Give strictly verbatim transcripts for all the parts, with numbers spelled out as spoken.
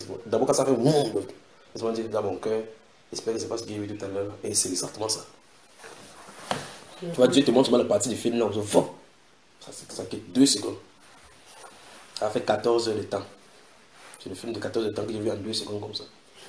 D'abord, quand ça fait boum, ils vont dire dans mon cœur, j'espère que c'est pas ce que j'ai vu tout à l'heure. Et c'est exactement ça. Tu vois, Dieu te montre la partie du film, là, on se voit. Ça, ça fait deux secondes. Ça fait quatorze heures de temps. C'est le film de quatorze heures de temps que j'ai vu en deux secondes comme ça.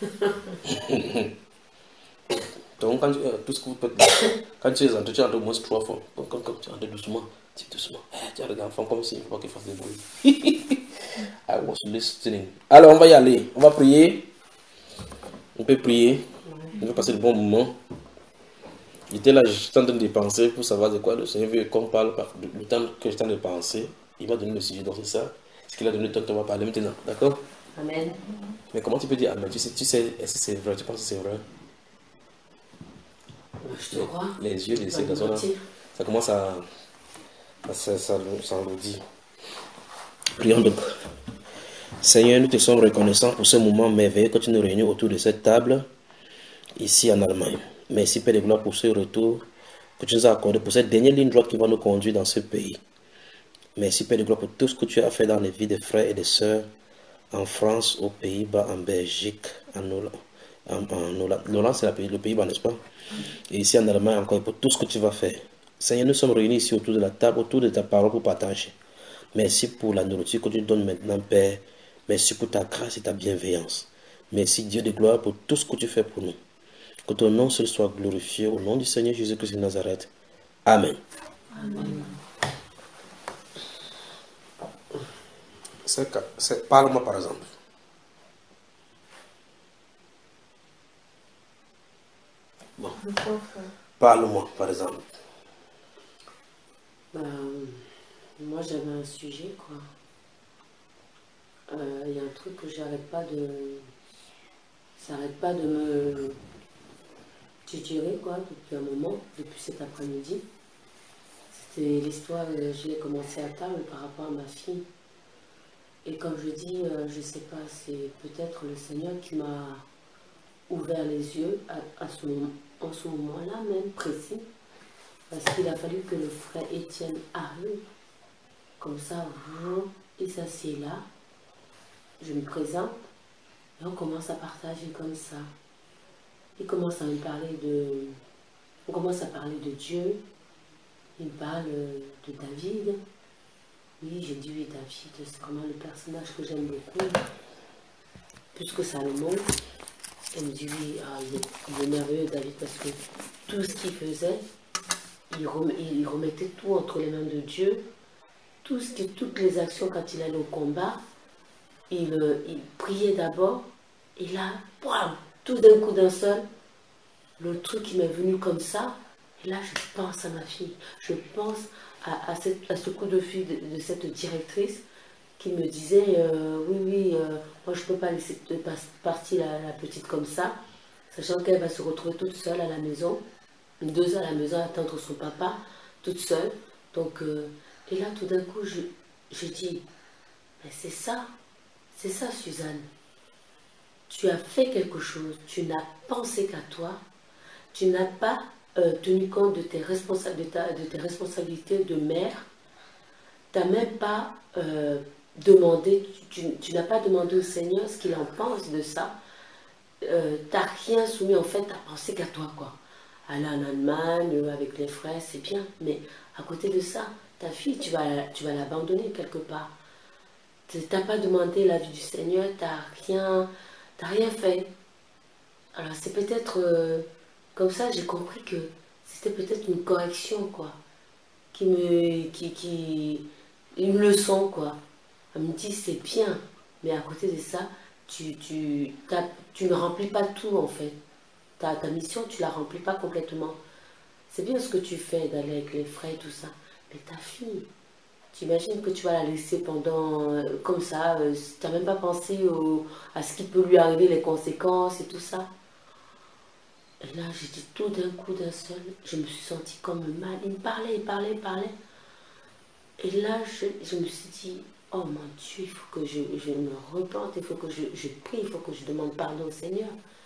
Donc, quand tu, euh, tout ce que vous faites là, quand tu es en tu entends au moins trois fois. Quand, quand, quand tu entends doucement, dis doucement. Eh, tu as les enfants comme si il ne faut pas qu'ils fassent des bruits. I was listening. Alors, on va y aller. On va prier. On peut prier. On va passer de bons moments. J'étais là, j'étais en train de penser pour savoir de quoi le Seigneur veut qu'on parle. Le temps que j'étais en train de penser, il m'a donné le sujet. Donc, c'est ça. Ce qu'il a donné le temps qu'on va parler maintenant. D'accord? Amen. Mais comment tu peux dire Amen? Tu sais, tu sais, est-ce que c'est vrai? Tu penses que c'est vrai? Je te crois. Les, les yeux de ces garçons-là, ça commence à. Ça, ça, ça le dit. Prions donc. Seigneur, nous te sommes reconnaissants pour ce moment merveilleux que tu nous réunis autour de cette table, ici en Allemagne. Merci, Père de gloire, pour ce retour que tu nous as accordé, pour cette dernière ligne droite qui va nous conduire dans ce pays. Merci, Père de gloire, pour tout ce que tu as fait dans les vies des frères et des sœurs en France, aux Pays-Bas, en Belgique, en Hollande. En, en Hollande, L'Hollande, c'est le Pays-Bas, n'est-ce pas? Et ici en Allemagne encore, pour tout ce que tu vas faire. Seigneur, nous sommes réunis ici autour de la table, autour de ta parole pour partager. Merci pour la nourriture que tu nous donnes maintenant, Père. Merci pour ta grâce et ta bienveillance. Merci, Dieu de gloire, pour tout ce que tu fais pour nous. Que ton nom seul soit glorifié au nom du Seigneur Jésus-Christ de Nazareth. Amen. Amen. Parle-moi par exemple. Bon. Parle-moi par exemple. Ben, moi j'avais un sujet quoi. Il euh, y a un truc que j'arrête pas de. Ça n'arrête pas de me titurer quoi depuis un moment, depuis cet après-midi. C'était l'histoire, j'ai commencé à table par rapport à ma fille. Et comme je dis, euh, je sais pas, c'est peut-être le Seigneur qui m'a ouvert les yeux à, à ce moment, en ce moment-là même précis. Parce qu'il a fallu que le frère Étienne arrive. Comme ça, il s'assied là. Je me présente. Et on commence à partager comme ça. Il commence à me parler de... On commence à parler de Dieu. Il parle de David. Oui, j'ai dit oui, David, c'est vraiment le personnage que j'aime beaucoup. Plus que Salomon. Elle me dit oui, ah, il, est, il est merveilleux David parce que tout ce qu'il faisait, il, rem, il remettait tout entre les mains de Dieu. Tout ce qui, toutes les actions quand il allait au combat, il, il priait d'abord. Et là, boum, tout d'un coup d'un seul, le truc qui m'est venu comme ça, et là je pense à ma fille. Je pense à, à, cette, à ce coup de fil de, de cette directrice qui me disait euh, oui, oui, euh, moi je ne peux pas laisser partir la, la petite comme ça, sachant qu'elle va se retrouver toute seule à la maison, deux heures à la maison à attendre son papa, toute seule. Donc, euh, et là tout d'un coup, je, je dis, mais c'est ça, c'est ça Suzanne. Tu as fait quelque chose, tu n'as pensé qu'à toi, tu n'as pas euh, tenu compte de tes, responsa de, ta, de tes responsabilités de mère, tu n'as même pas... Euh, demander, tu, tu, tu n'as pas demandé au Seigneur ce qu'il en pense de ça. Euh, tu n'as rien soumis, en fait, tu as pensé qu'à toi, quoi. Aller en Allemagne, avec les frères, c'est bien, mais à côté de ça, ta fille, tu vas, tu vas l'abandonner quelque part. Tu n'as pas demandé l'avis du Seigneur, tu n'as rien, t'as rien fait. Alors, c'est peut-être, euh, comme ça, j'ai compris que c'était peut-être une correction, quoi, qui me, qui, qui, une leçon, quoi. Elle me dit c'est bien, mais à côté de ça, tu, tu, tu ne remplis pas tout en fait. Ta, ta mission, tu ne la remplis pas complètement. C'est bien ce que tu fais d'aller avec les frères et tout ça, mais ta fille, tu imagines que tu vas la laisser pendant, euh, comme ça, euh, tu n'as même pas pensé au, à ce qui peut lui arriver, les conséquences et tout ça. Et là, j'ai dit tout d'un coup, d'un seul, je me suis sentie comme mal. Il me parlait, il parlait, il parlait. Et là, je, je me suis dit, oh mon Dieu, il faut que je, je me repente, il faut que je, je prie, il faut que je demande pardon au Seigneur.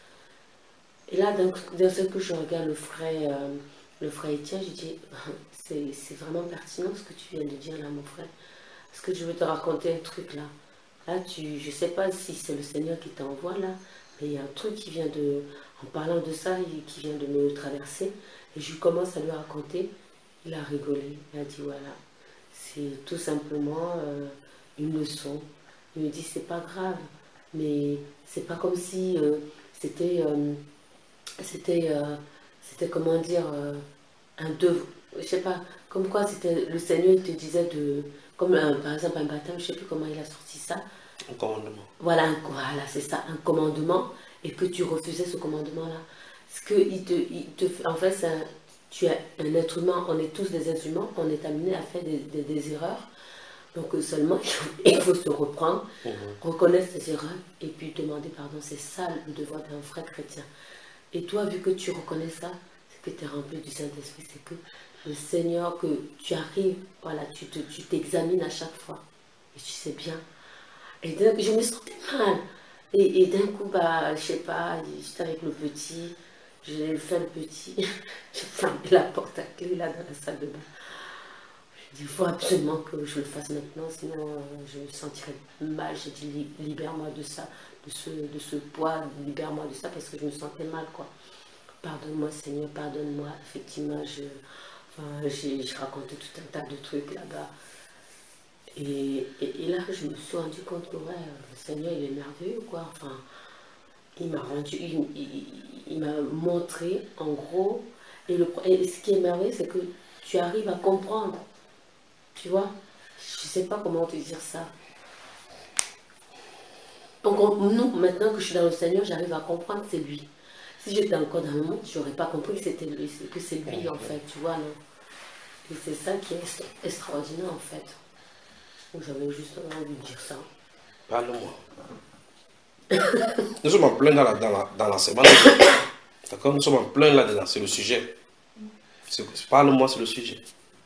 Et là, d'un seul coup, je regarde le frère, euh, le frère Étienne, je dis, c'est vraiment pertinent ce que tu viens de dire là, mon frère. Parce que je veux te raconter un truc là. là, tu, je ne sais pas si c'est le Seigneur qui t'envoie là, mais il y a un truc qui vient de, en parlant de ça, qui vient de me traverser. Et je commence à lui raconter. Il a rigolé. Il a dit voilà, c'est tout simplement euh, une leçon. Il me dit c'est pas grave, mais c'est pas comme si euh, c'était, euh, c'était, euh, c'était comment dire, euh, un devoir. Je sais pas, comme quoi c'était le Seigneur il te disait de, comme un, par exemple un baptême, je sais plus comment il a sorti ça. Un commandement. Voilà, un, voilà c'est ça, un commandement, et que tu refusais ce commandement-là. Ce que il te, il te, en fait, c'est un, tu es un être humain, on est tous des êtres humains, on est amené à faire des, des, des erreurs. Donc seulement, il faut se reprendre, mmh. reconnaître ses erreurs et puis demander pardon. C'est ça le devoir d'un vrai chrétien. Et toi, vu que tu reconnais ça, c'est que tu es rempli du Saint-Esprit, c'est que le Seigneur, que tu arrives, voilà, tu te, tu t'examines à chaque fois. Et tu sais bien. Et je me sentais mal. Et, et d'un coup, bah, je sais pas, j'étais avec le petit, j'ai fait le petit, j'ai fermé la porte à clé là dans la salle de bain. Il faut absolument que je le fasse maintenant, sinon euh, je me sentirais mal. J'ai dit libère-moi de ça, de ce, de ce poids, libère-moi de ça parce que je me sentais mal, quoi. Pardonne-moi Seigneur, pardonne-moi. Effectivement, je, enfin, j'ai raconté tout un tas de trucs là-bas. Et, et, et là, je me suis rendu compte que ouais, le Seigneur, il est merveilleux, quoi. Enfin, il m'a rendu, il, il, il m'a montré, en gros, et, le, et ce qui est merveilleux, c'est que tu arrives à comprendre. Tu vois, je sais pas comment te dire ça. Donc, on, nous, maintenant que je suis dans le Seigneur, j'arrive à comprendre que c'est lui. Si j'étais encore dans le monde, je n'aurais pas compris que c'était lui, que c'est lui, en fait, tu vois, non. Et c'est ça qui est extraordinaire, en fait. J'avais juste envie de dire ça. Parle-moi. Nous sommes en plein dans la, dans la, dans l'enseignement. D'accord? Nous sommes en plein là-dedans, c'est le sujet. Parle-moi sur le sujet.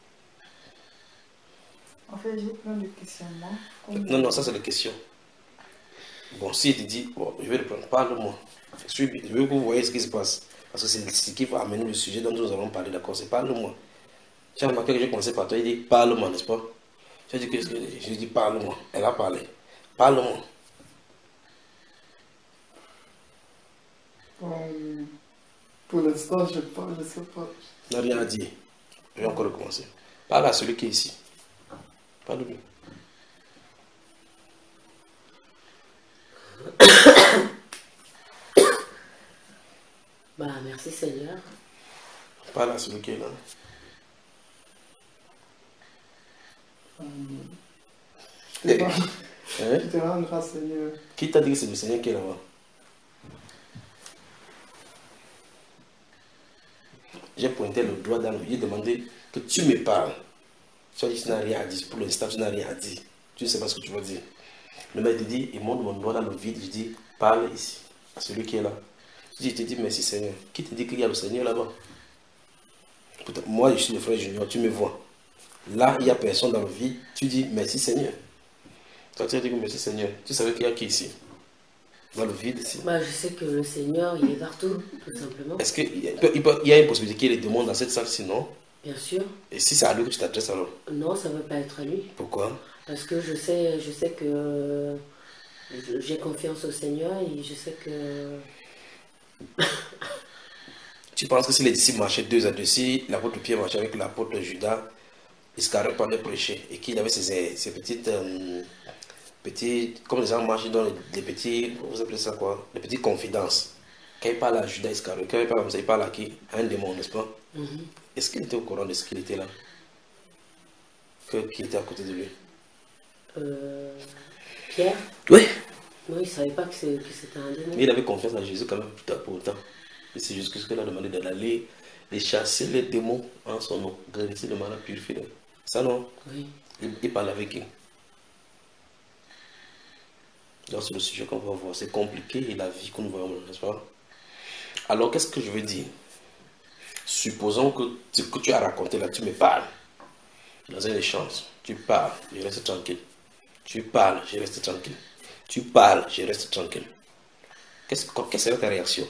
En fait, j'ai plein de questionnements. Non, non, ça c'est les questions. Bon, si il te dit, bon, je vais répondre, parle-moi. Je veux que vous voyez ce qui se passe. Parce que c'est ce qui va amener le sujet dont nous allons parler, d'accord? C'est parle-moi. Tu as remarqué que j'ai commencé par toi, il dit parle-moi, n'est-ce pas? Tu as dit que je dis parle-moi. Elle a parlé. Parle-moi. Euh, pour l'instant, je ne je sais pas. Tu n'as rien à dire. Je vais encore recommencer. Parle à celui qui est ici. Parle-lui. Bah, merci Seigneur. Parle à celui qui est là. Euh, Eh, je te hein? je te rends grâce, Seigneur. Qui t'a dit que c'est le Seigneur qui est là-bas? J'ai pointé le doigt dans le vide, j'ai demandé que tu me parles. Tu as dit que tu n'as rien à dire. Pour l'instant, tu n'as rien à dire. Tu ne sais pas ce que tu vas dire. Le maître dit, il monte mon doigt dans le vide. Je dis, parle ici, à celui qui est là. Je dis, je te dis merci Seigneur. Qui te dit qu'il y a le Seigneur là-bas? Moi, je suis le frère Junior, tu me vois. Là, il n'y a personne dans le vide. Tu dis merci Seigneur. Toi, tu as dit merci Seigneur. Tu savais qu'il y a qui ici? Dans le vide ici. Bah, je sais que le Seigneur, il est partout, tout simplement. Est-ce qu'il y, y a une possibilité qu'il y ait des démons dans cette salle sinon? Bien sûr. Et si c'est à lui que tu t'adresses alors? Non, ça ne veut pas être à lui. Pourquoi? Parce que je sais, je sais que j'ai confiance au Seigneur et je sais que... Tu penses que si les disciples marchaient deux à deux, si l'apôtre Pierre marchait avec l'apôtre Judas, Iscariote parlait prêcher et qu'il avait ces, ces petites, euh, petites, comme les gens marchent dans les, les petits, vous appelez ça quoi? Les petites confidences. Quand il parle à Judas Iscariote, quand il parle comme ça, il parle à qui? À un démon, n'est-ce pas? Mm-hmm. Est-ce qu'il était au courant de ce qu'il était là? Que, qui était à côté de lui? Euh, Pierre? Oui. Non, il ne savait pas que c'était un démon. Mais il avait confiance en Jésus quand même, pour autant. Et c'est juste qu'il a demandé d'aller les chasser les démons en son nom, guérir le malade, purifier. Ça non? Oui. Il, il parle avec qui? Donc c'est le sujet qu'on va voir. C'est compliqué et la vie que nous voyons, n'est-ce pas? Alors qu'est-ce que je veux dire? Supposons que ce que tu as raconté là, tu me parles. Dans un échange, tu parles, je reste tranquille. Tu parles, je reste tranquille. Tu parles, je reste tranquille. Qu'est-ce quelle serait ta réaction?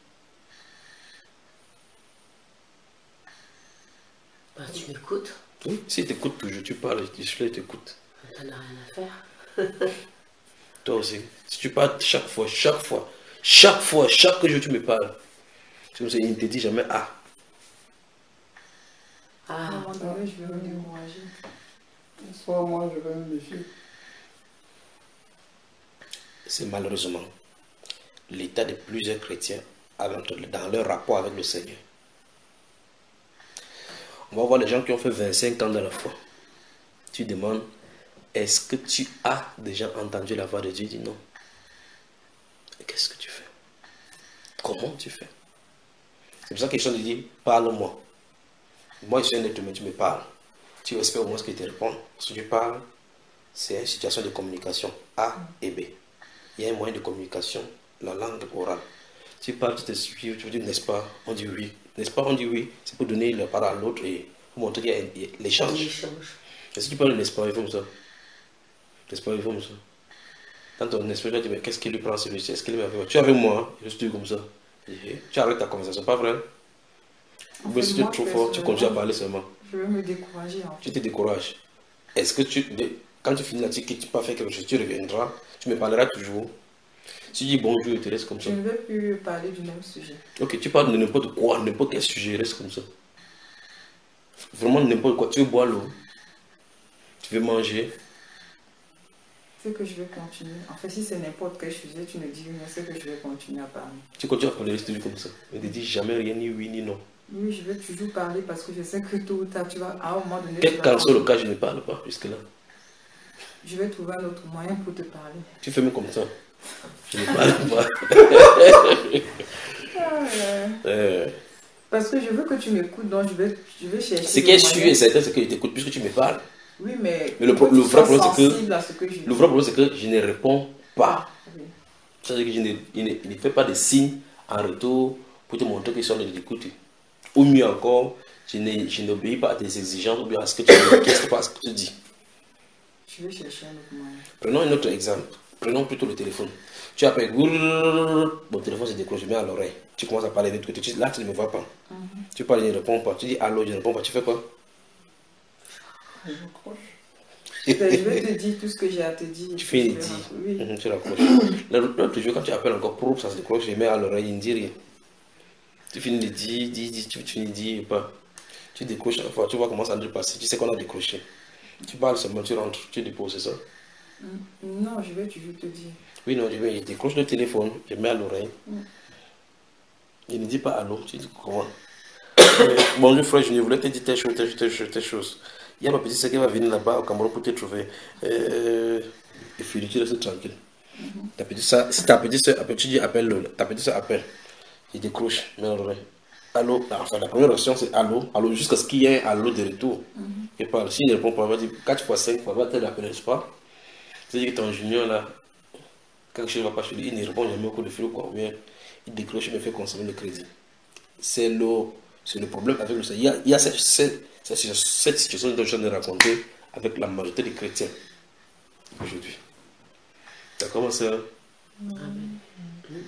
Bah, tu m'écoutes. Oui, si tu écoutes toujours, tu parles, je t'écoute. T'en as rien à faire. Toi aussi. Si tu parles chaque fois, chaque fois, chaque fois, chaque jour tu me parles, c'est comme ça, il ne te dit jamais ah. À un moment donné, je vais me décourager. Soit moi, je vais me méfier. C'est malheureusement l'état de plusieurs chrétiens dans leur rapport avec le Seigneur. On va voir les gens qui ont fait vingt-cinq ans dans la foi. Tu demandes, est-ce que tu as déjà entendu la voix de Dieu? Il dit non. Qu'est-ce que tu fais? Comment tu fais? C'est pour ça que les gens te disent, parle-moi. Moi, je suis un être humain, tu me parles. Tu espères au moins qu'il te réponde. Si tu parles, c'est une situation de communication A et B. Il y a un moyen de communication, la langue orale. Tu parles, tu te suis, tu dis n'est-ce pas, on dit oui. N'est-ce pas, on dit oui. C'est pour donner la parole à l'autre et pour montrer qu'il y a l'échange. Et si tu parles n'est-ce pas, il faut comme ça. N'est-ce pas, il faut comme ça. Quand ton esprit, tu dis, mais qu'est-ce qu'il lui prend celui-ci? Est-ce qu'il est avec moi? Tu es avec moi, je suis comme ça. Tu arrêtes ta conversation, pas vrai? En Mais fait, si tu es moi, trop fort, tu continues à parler seulement. Je vais me décourager. En fait. Tu te décourages. Est-ce que tu, quand tu finis là-dessus, que tu peux faire quelque chose, tu reviendras, tu me parleras toujours. Si tu dis bonjour, tu restes comme ça. Je ne vais plus parler du même sujet. Ok, tu parles de n'importe quoi, n'importe quel sujet, reste comme ça. Vraiment n'importe quoi. Tu veux boire l'eau, tu veux manger. C'est que je vais continuer. En fait, si c'est n'importe quel sujet, tu me dis mais c'est que je vais continuer à parler. Tu continues à parler, reste toujours comme ça. Mais ne dis jamais rien, ni oui, ni non. Oui, je vais toujours parler parce que je sais que tôt ou tard, tu vas, à un moment donné... Quel qu'en soit le cas, je ne parle pas jusque-là. Je vais trouver un autre moyen pour te parler. Tu fais même comme ça. Je ne parle pas. Ah, ouais. euh, Parce que je veux que tu m'écoutes, donc je vais, je vais chercher... Ce qui est sûr et certain, c'est que je t'écoute puisque tu me parles. Oui, mais... Mais le, pro le vrai problème, c'est que, que le vrai problème, c'est que je ne réponds pas. Oui. C'est-à-dire que je ne, il ne, il ne fait pas de signes en retour pour te montrer qu'ils sont de l'écouter. Ou mieux encore, je n'obéis pas à tes exigences ou bien à ce que tu dis. Qu'est-ce que, que tu dis? Je vais chercher un autre moyen. Prenons un autre exemple. Prenons plutôt le téléphone. Tu appelles, mon téléphone se décroche, je mets à l'oreille. Tu commences à parler de l'autre côté. Là, tu ne me vois pas. Mm -hmm. Tu parles, je ne réponds pas. Tu dis allô, je ne réponds pas. Tu fais quoi? Je raccroche. Je vais te dire tout ce que j'ai à te dire. Tu fais une dit. Oui. Mm -hmm, tu raccroches. L'autre jour, quand tu appelles encore pour ça se décroche, je mets à l'oreille, il ne dit rien. Tu finis de dire, dire, dire, tu finis de dire pas. Tu décroches à la fois, tu vois comment ça doit passer. Tu sais qu'on a décroché. Tu parles seulement, tu rentres, tu déposes, c'est ça? Mm. Non, je vais toujours te dire. Oui, non, je, vais, je décroche le téléphone, je mets à l'oreille. Mm. Je ne dis pas allô, tu dis comment? Bonjour frère, je voulais te dire telle chose, telle chose, telle chose, telle chose. Il y a ma petite sœur qui va venir là-bas au Cameroun pour te trouver. Euh, et puis tu restes tranquille. Mm -hmm. Ta petite soeur, si ta petite soeur, tu dis appelle-le, ta petite soeur appelle. Il décroche, mais l'oreille. Allô, enfin la première option c'est allô, allô, jusqu'à ce qu'il y ait un allô de retour. Mm -hmm. Et parle, s'il ne répond pas, il va dire quatre fois cinq fois, va te l'appeler, n'est-ce pas? C'est-à-dire que ton junior là, quelque chose ne va pas chez lui, il ne répond jamais au coup de fil ou quoi, ou bien il décroche, il me fait consommer le crédit. C'est le, le problème avec le Seigneur. Il y a, il y a cette, cette, cette, cette situation dont je viens de raconter avec la majorité des chrétiens aujourd'hui. D'accord, ma soeur? Mm-hmm.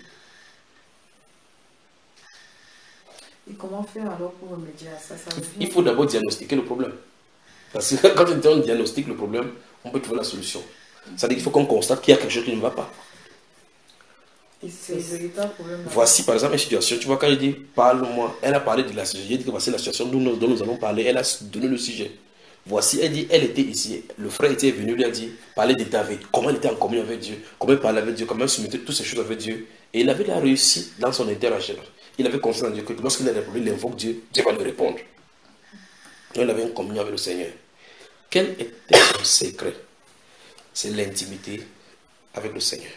Et comment faire alors pour remédier à ça, ça Il faut d'abord diagnostiquer le problème. Parce que quand on diagnostique le problème, on peut trouver la solution. C'est-à-dire qu'il faut qu'on constate qu'il y a quelque chose qui ne va pas. Et c'est le véritable problème. Voici par exemple une situation. Tu vois, quand je dis parle-moi, elle a parlé de la situation. J'ai dit que voici la situation dont nous, dont nous allons parler. Elle a donné le sujet. Voici, elle dit, elle était ici. Le frère était venu, lui a dit, parler de David. Comment il était en communion avec Dieu. Comment il parlait avec Dieu. Comment il soumettait toutes ces choses avec Dieu. Et il avait la réussite dans son interaction. Il avait confiance en Dieu que lorsqu'il a des problèmes, il invoque Dieu, Dieu va lui répondre. Donc, il avait une communion avec le Seigneur. Quel était son secret? C'est l'intimité avec le Seigneur.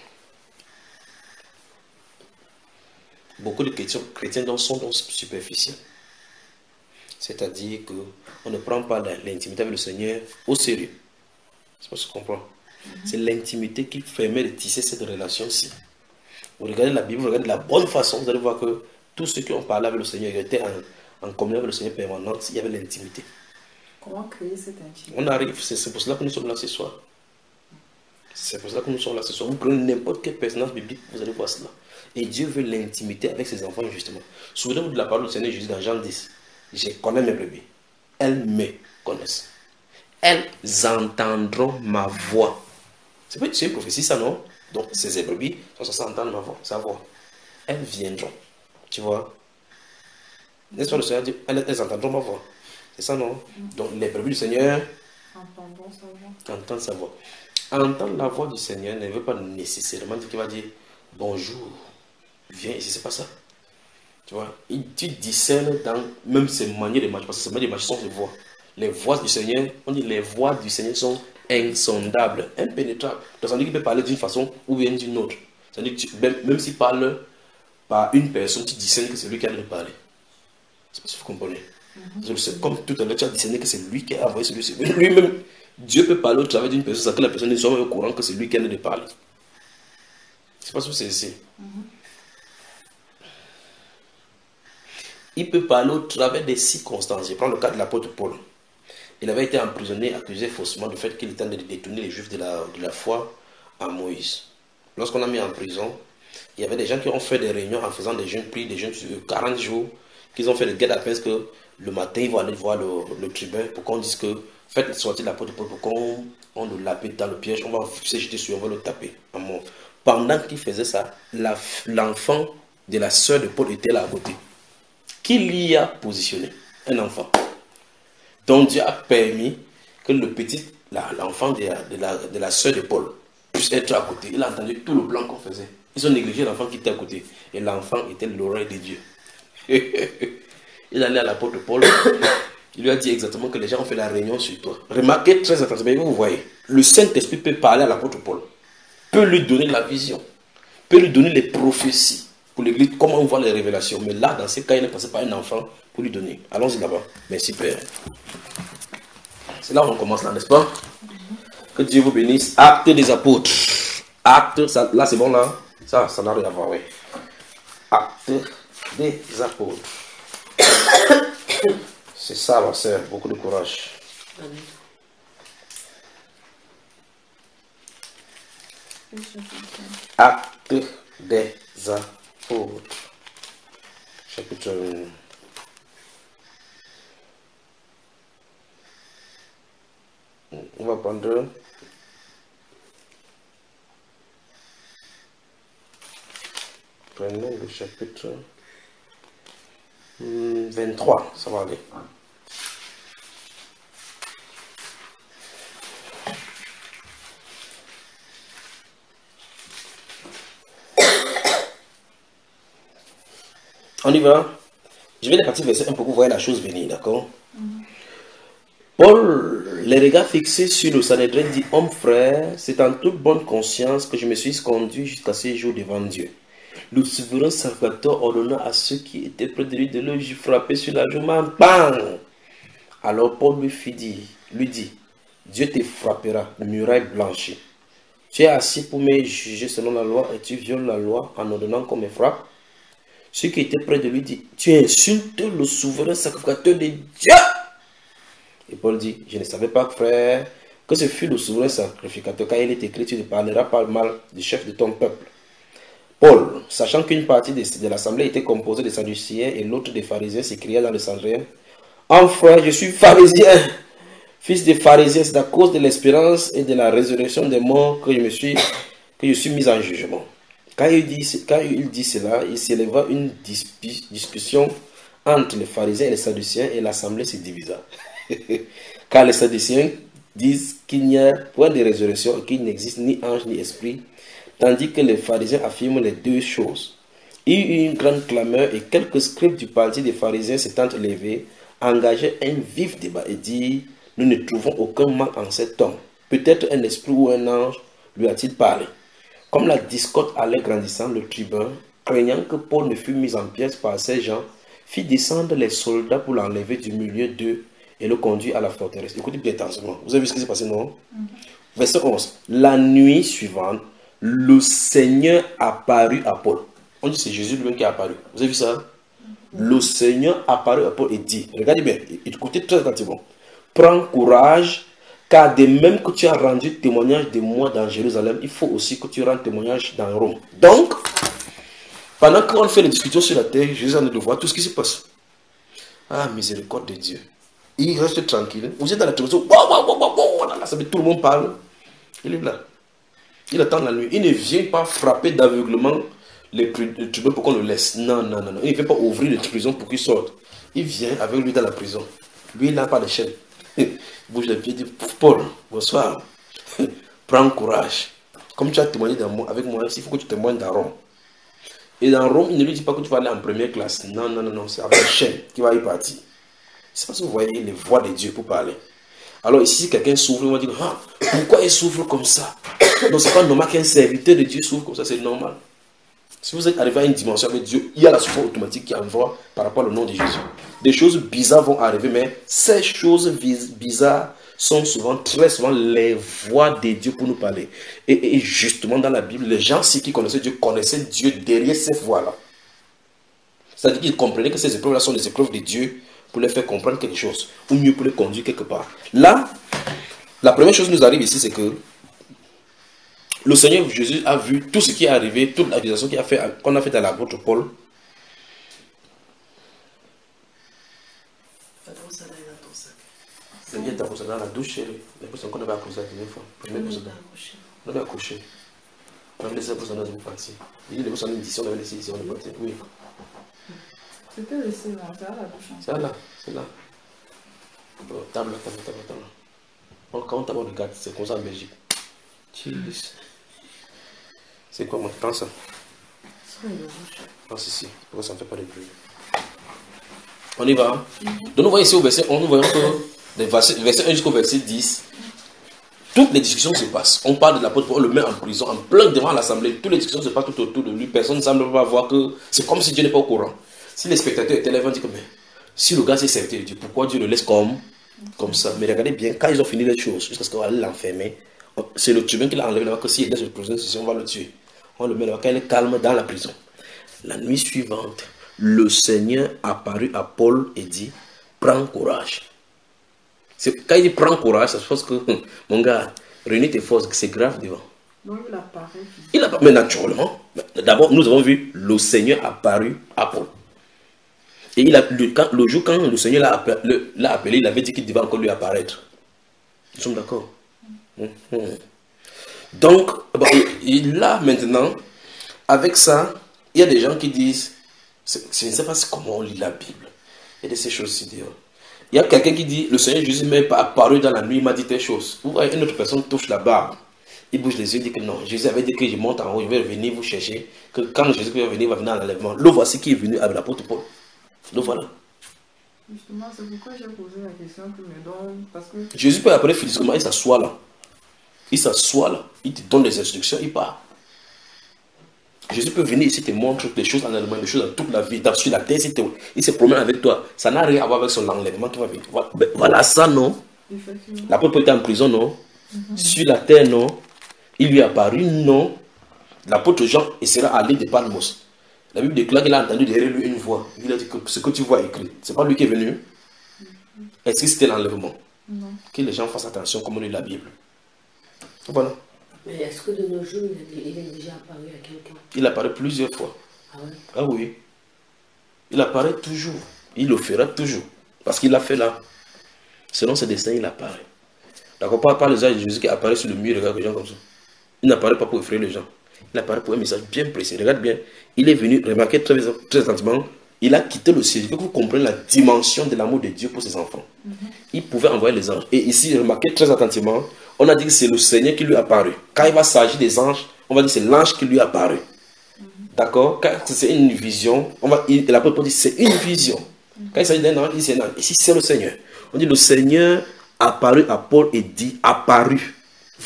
Beaucoup de chrétiens, chrétiens sont donc superficiels. C'est-à-dire qu'on ne prend pas l'intimité avec le Seigneur au sérieux. C'est pas ce qu'on comprend. Mm-hmm. C'est l'intimité qui permet de tisser cette relation-ci. Vous regardez la Bible, vous regardez de la bonne façon, vous allez voir que tous ceux qui ont parlé avec le Seigneur, ils étaient en, en communion avec le Seigneur permanente, il y avait l'intimité. Comment créer cette intimité? On arrive, c'est pour cela que nous sommes là ce soir. C'est pour cela que nous sommes là ce soir. Vous prenez n'importe quel personnage biblique, vous allez voir cela. Et Dieu veut l'intimité avec ses enfants, justement. Souvenez-vous de la parole du Seigneur Jésus dans Jean dix. Je connais mes brebis. Elles me connaissent. Elles entendront ma voix. C'est une prophétie, ça, non? Donc, ces brebis sont censées entendre ma voix, sa voix. Elles viendront. Tu vois? N'est-ce pas le Seigneur dit, elles, elles entendront ma voix. C'est ça, non? Donc, les brebis du Seigneur Entendons sa voix. entendent sa voix. Entendre la voix du Seigneur ne veut pas nécessairement dire qu'il va dire bonjour, viens ici, c'est pas ça. Tu vois, il, tu discernes dans même ses manières de marcher, parce que ces manières de marcher sont des voix. Les voix du Seigneur, on dit les voix du Seigneur sont insondables, impénétrables. Donc ça veut dire qu'il peut parler d'une façon ou bien d'une autre. Ça veut dire que tu, même, même s'il parle par une personne, tu discernes que c'est lui qui a de parler. C'est pas si vous comprenez. Mm-hmm. Comme tout à l'heure, tu as discerné que c'est lui qui a envoyé celui-ci. Lui-même, Dieu peut parler au travers d'une personne sans que la personne ne soit au courant que c'est lui qui a de parler. C'est pas ce que c'est ici. Mm-hmm. Il peut parler au travers des circonstances. Je prends le cas de l'apôtre Paul. Il avait été emprisonné, accusé faussement du fait qu'il était en train de détourner les Juifs de la, de la foi à Moïse. Lorsqu'on l'a mis en prison, il y avait des gens qui ont fait des réunions en faisant des jeûnes, pris des jeûnes sur quarante jours, qu'ils ont fait des guet à peine que le matin, ils vont aller voir le, le tribun pour qu'on dise que faites sortir l'apôtre Paul pour qu'on on le lapide dans le piège, on va se jeter sur, on va le taper à mort. Pendant qu'il faisait ça, l'enfant de la sœur de Paul était là à côté. Qui l'y a positionné? Un enfant. Donc Dieu a permis que le petit, l'enfant de la, de, la, de la soeur de Paul puisse être à côté. Il a entendu tout le plan qu'on faisait. Ils ont négligé l'enfant qui était à côté. Et l'enfant était l'oreille de Dieu. Il allait à l'apôtre Paul. Il lui a dit exactement que les gens ont fait la réunion sur toi. Remarquez très attentivement, vous voyez, le Saint-Esprit peut parler à l'apôtre Paul, peut lui donner la vision, peut lui donner les prophéties pour l'église, comment on voit les révélations. Mais là, dans ces cas, il ne passait pas un enfant pour lui donner. Allons-y là-bas. Merci Père. C'est là où on commence là, n'est-ce pas? Que Dieu vous bénisse. Acte des apôtres. Acte, ça, là c'est bon là? Ça, ça n'a rien à voir, oui. Acte des apôtres. C'est ça, ma sœur. Beaucoup de courage. Amen. Acte des apôtres. Chapitre un. On va prendre prenons le chapitre vingt-trois, ça va aller. On y va. Je vais les partir verset un pour que vous voyez la chose venir, d'accord? Mm-hmm. Paul, les regards fixés sur le Sanhédrin, dit: homme frère, c'est en toute bonne conscience que je me suis conduit jusqu'à ces jours devant Dieu. Le souverain sacrificateur ordonna à ceux qui étaient près de lui de le frapper sur la joue. Bang! Alors Paul lui fit dire, lui dit: Dieu te frappera, muraille blanchie. Tu es assis pour me juger selon la loi et tu violes la loi en ordonnant qu'on me frappe. Ceux qui étaient près de lui dit: tu insultes le souverain sacrificateur de Dieu. Et Paul dit: je ne savais pas, frère, que ce fut le souverain sacrificateur, car il est écrit: tu ne parleras pas mal du chef de ton peuple. Paul, sachant qu'une partie de, de l'assemblée était composée de Sadducéens et l'autre des pharisiens, s'écria dans le Sanhédrin: en frère, je suis pharisien, fils des pharisiens, c'est à cause de l'espérance et de la résurrection des morts que je me suis, que je suis mis en jugement. Quand il dit, quand il dit cela, il s'éleva une discussion entre les pharisiens et les sadducéens et l'assemblée se divisa. Car les sadducéens disent qu'il n'y a point de résurrection et qu'il n'existe ni ange ni esprit, tandis que les pharisiens affirment les deux choses. Il y eut une grande clameur et quelques scribes du parti des pharisiens s'étant élevés, engagèrent un vif débat et dirent: nous ne trouvons aucun mal en cet homme. Peut-être un esprit ou un ange lui a-t-il parlé. Comme la discorde allait grandissant, le tribun, craignant que Paul ne fût mis en pièces par ces gens, fit descendre les soldats pour l'enlever du milieu d'eux et le conduire à la forteresse. Écoutez bien attentivement. Vous avez vu ce qui s'est passé, non? Mm-hmm. Verset onze. La nuit suivante, le Seigneur apparut à Paul. On dit que c'est Jésus lui-même qui est apparu. Vous avez vu ça? Mm-hmm. Le Seigneur apparut à Paul et dit, regardez bien, écoutez très attentivement: prends courage, car de même que tu as rendu témoignage de moi dans Jérusalem, il faut aussi que tu rendes témoignage dans Rome. Donc, pendant qu'on fait les discussions sur la terre, Jésus en est de voir tout ce qui se passe. Ah, miséricorde de Dieu. Il reste tranquille. Vous êtes dans la télévision, tout le monde parle. Il est là. Il attend la nuit. Il ne vient pas frapper d'aveuglement les tribunaux pour qu'on le laisse. Non, non, non, non. Il ne vient pas ouvrir les prisons pour qu'il sorte. Il vient avec lui dans la prison. Lui, il n'a pas de chaîne. Il bouge les pieds, il dit, Paul, bonsoir. Prends courage. Comme tu as témoigné avec moi, il faut que tu témoignes dans Rome. Et dans Rome, il ne lui dit pas que tu vas aller en première classe. Non, non, non, non. C'est avec la chaîne qui va y partir. C'est parce que vous voyez les voix de Dieu pour parler. Alors ici, si quelqu'un souffre, on va dire, ah, pourquoi il souffre comme ça? Donc c'est pas normal qu'un serviteur de Dieu souffre comme ça, c'est normal. Si vous êtes arrivé à une dimension avec Dieu, il y a la souffrance automatique qui envoie par rapport au nom de Jésus. Des choses bizarres vont arriver, mais ces choses bizarres sont souvent, très souvent, les voix de Dieu pour nous parler. Et, et justement, dans la Bible, les gens qui connaissaient Dieu, connaissaient Dieu derrière ces voix-là. C'est-à-dire qu'ils comprenaient que ces épreuves-là sont des épreuves de Dieu pour les faire comprendre quelque chose, ou mieux pour les conduire quelque part. Là, la première chose qui nous arrive ici, c'est que le Seigneur Jésus a vu tout ce qui est arrivé, toute l'accusation qu'on a fait, qu'on a faite à l'apôtre Paul. C'est bien t'accoucher dans la douche, chérie. Les personnes qu'on avait accouché la dernière fois. On avait accouché. On avait laissé la personne dans une partie. Il dit, les personnes ici, on avait laissé ici, on est parti. Oui. C'était laissé là, c'est là la douche. C'est là, c'est là. Bon, table, table, table, table. Bon, quand on t'aborde le garde, c'est comme ça en Belgique. Cheese. C'est quoi, moi? Prends ça. Prends ceci. Pourquoi ça ne fait pas de bruit? On y va. Donc, nous voyons ici au verset onze, nous voyons que des versets, verset un jusqu'au verset dix, toutes les discussions se passent. On parle de l'apôtre Paul, on le met en prison, en plein devant l'assemblée. Toutes les discussions se passent tout autour de lui. Personne ne semble pas voir que c'est comme si Dieu n'est pas au courant. Si les spectateurs étaient là, ils vont dire que mais, si le gars s'est serviteur de Dieu, pourquoi Dieu le laisse comme, comme ça? Mais regardez bien, quand ils ont fini les choses, jusqu'à ce qu'on va l'enfermer, c'est le turbin qui l'a enlevé là-bas, que s'il est dans cette prison, on va le tuer. On le met là-bas, quand il est calme dans la prison. La nuit suivante, le Seigneur apparut à Paul et dit, prends courage. Quand il dit prends courage, ça se passe que, mon gars, réunis tes forces, c'est grave devant. Non, il apparaît. Il apparaît, mais naturellement. D'abord, nous avons vu le Seigneur apparu à Paul. Et il a, le, quand, le jour quand le Seigneur l'a appelé, appelé, il avait dit qu'il devait encore lui apparaître. Nous sommes d'accord. Mm-hmm. Donc, bon, là maintenant, avec ça, il y a des gens qui disent, je ne sais pas comment on lit la Bible. Il y a de ces choses-ci dehors. Il y a quelqu'un qui dit, le Seigneur Jésus m'est apparu dans la nuit, il m'a dit telle chose. Vous voyez, une autre personne touche la barbe. Il bouge les yeux, il dit que non. Jésus avait dit que je monte en haut, je vais venir vous chercher. Que quand Jésus va venir, il va venir à l'enlèvement. Le voici qui est venu avec l'apôtre Paul. Le voilà. Justement, c'est pourquoi j'ai posé la question que me donne. Parce que Jésus peut appeler physiquement, il s'assoit là. Il s'assoit là. Il te donne des instructions, il part. Jésus peut venir ici te montrer des choses en Allemagne, des choses dans toute la vie, dans, sur la terre, il se promène avec toi. Ça n'a rien à voir avec son enlèvement qui va venir. Voilà, voilà ça, non? L'apôtre Paul était en prison, non? Mm-hmm. Sur la terre, non? Il lui est apparu, non? L'apôtre Jean il sera allé de Palmos. La Bible déclare qu'il a entendu derrière lui une voix. Il a dit que ce que tu vois écrit, c'est pas lui qui est venu. Mm-hmm. Est-ce que c'était l'enlèvement? Non. Que les gens fassent attention comme on lit la Bible. Voilà. Mais est-ce que de nos jours, il est déjà apparu à quelqu'un? Il apparaît plusieurs fois. Ah ouais? Ah oui. Il apparaît toujours. Il le fera toujours. Parce qu'il l'a fait là. Selon ses destins, il apparaît. D'accord, pas par les âges de Jésus qui apparaît sur le mur, regarde les gens comme ça. Il n'apparaît pas pour effrayer les gens. Il apparaît pour un message bien précis. Regarde bien. Il est venu, remarquez très, très attentivement, il a quitté le ciel. Il faut que vous compreniez la dimension de l'amour de Dieu pour ses enfants. Mm-hmm. Il pouvait envoyer les anges. Et ici, remarquez très attentivement, on a dit que c'est le Seigneur qui lui est apparu. Quand il va s'agir des anges, on va dire que c'est l'ange qui lui est apparu. Mm-hmm. D'accord? Quand c'est une vision, on va, il, l'apôtre dit c'est une vision. Mm-hmm. Quand il s'agit d'un ange, il dit c'est un ange. Ici, c'est le Seigneur. On dit le Seigneur apparu à Paul et dit apparu.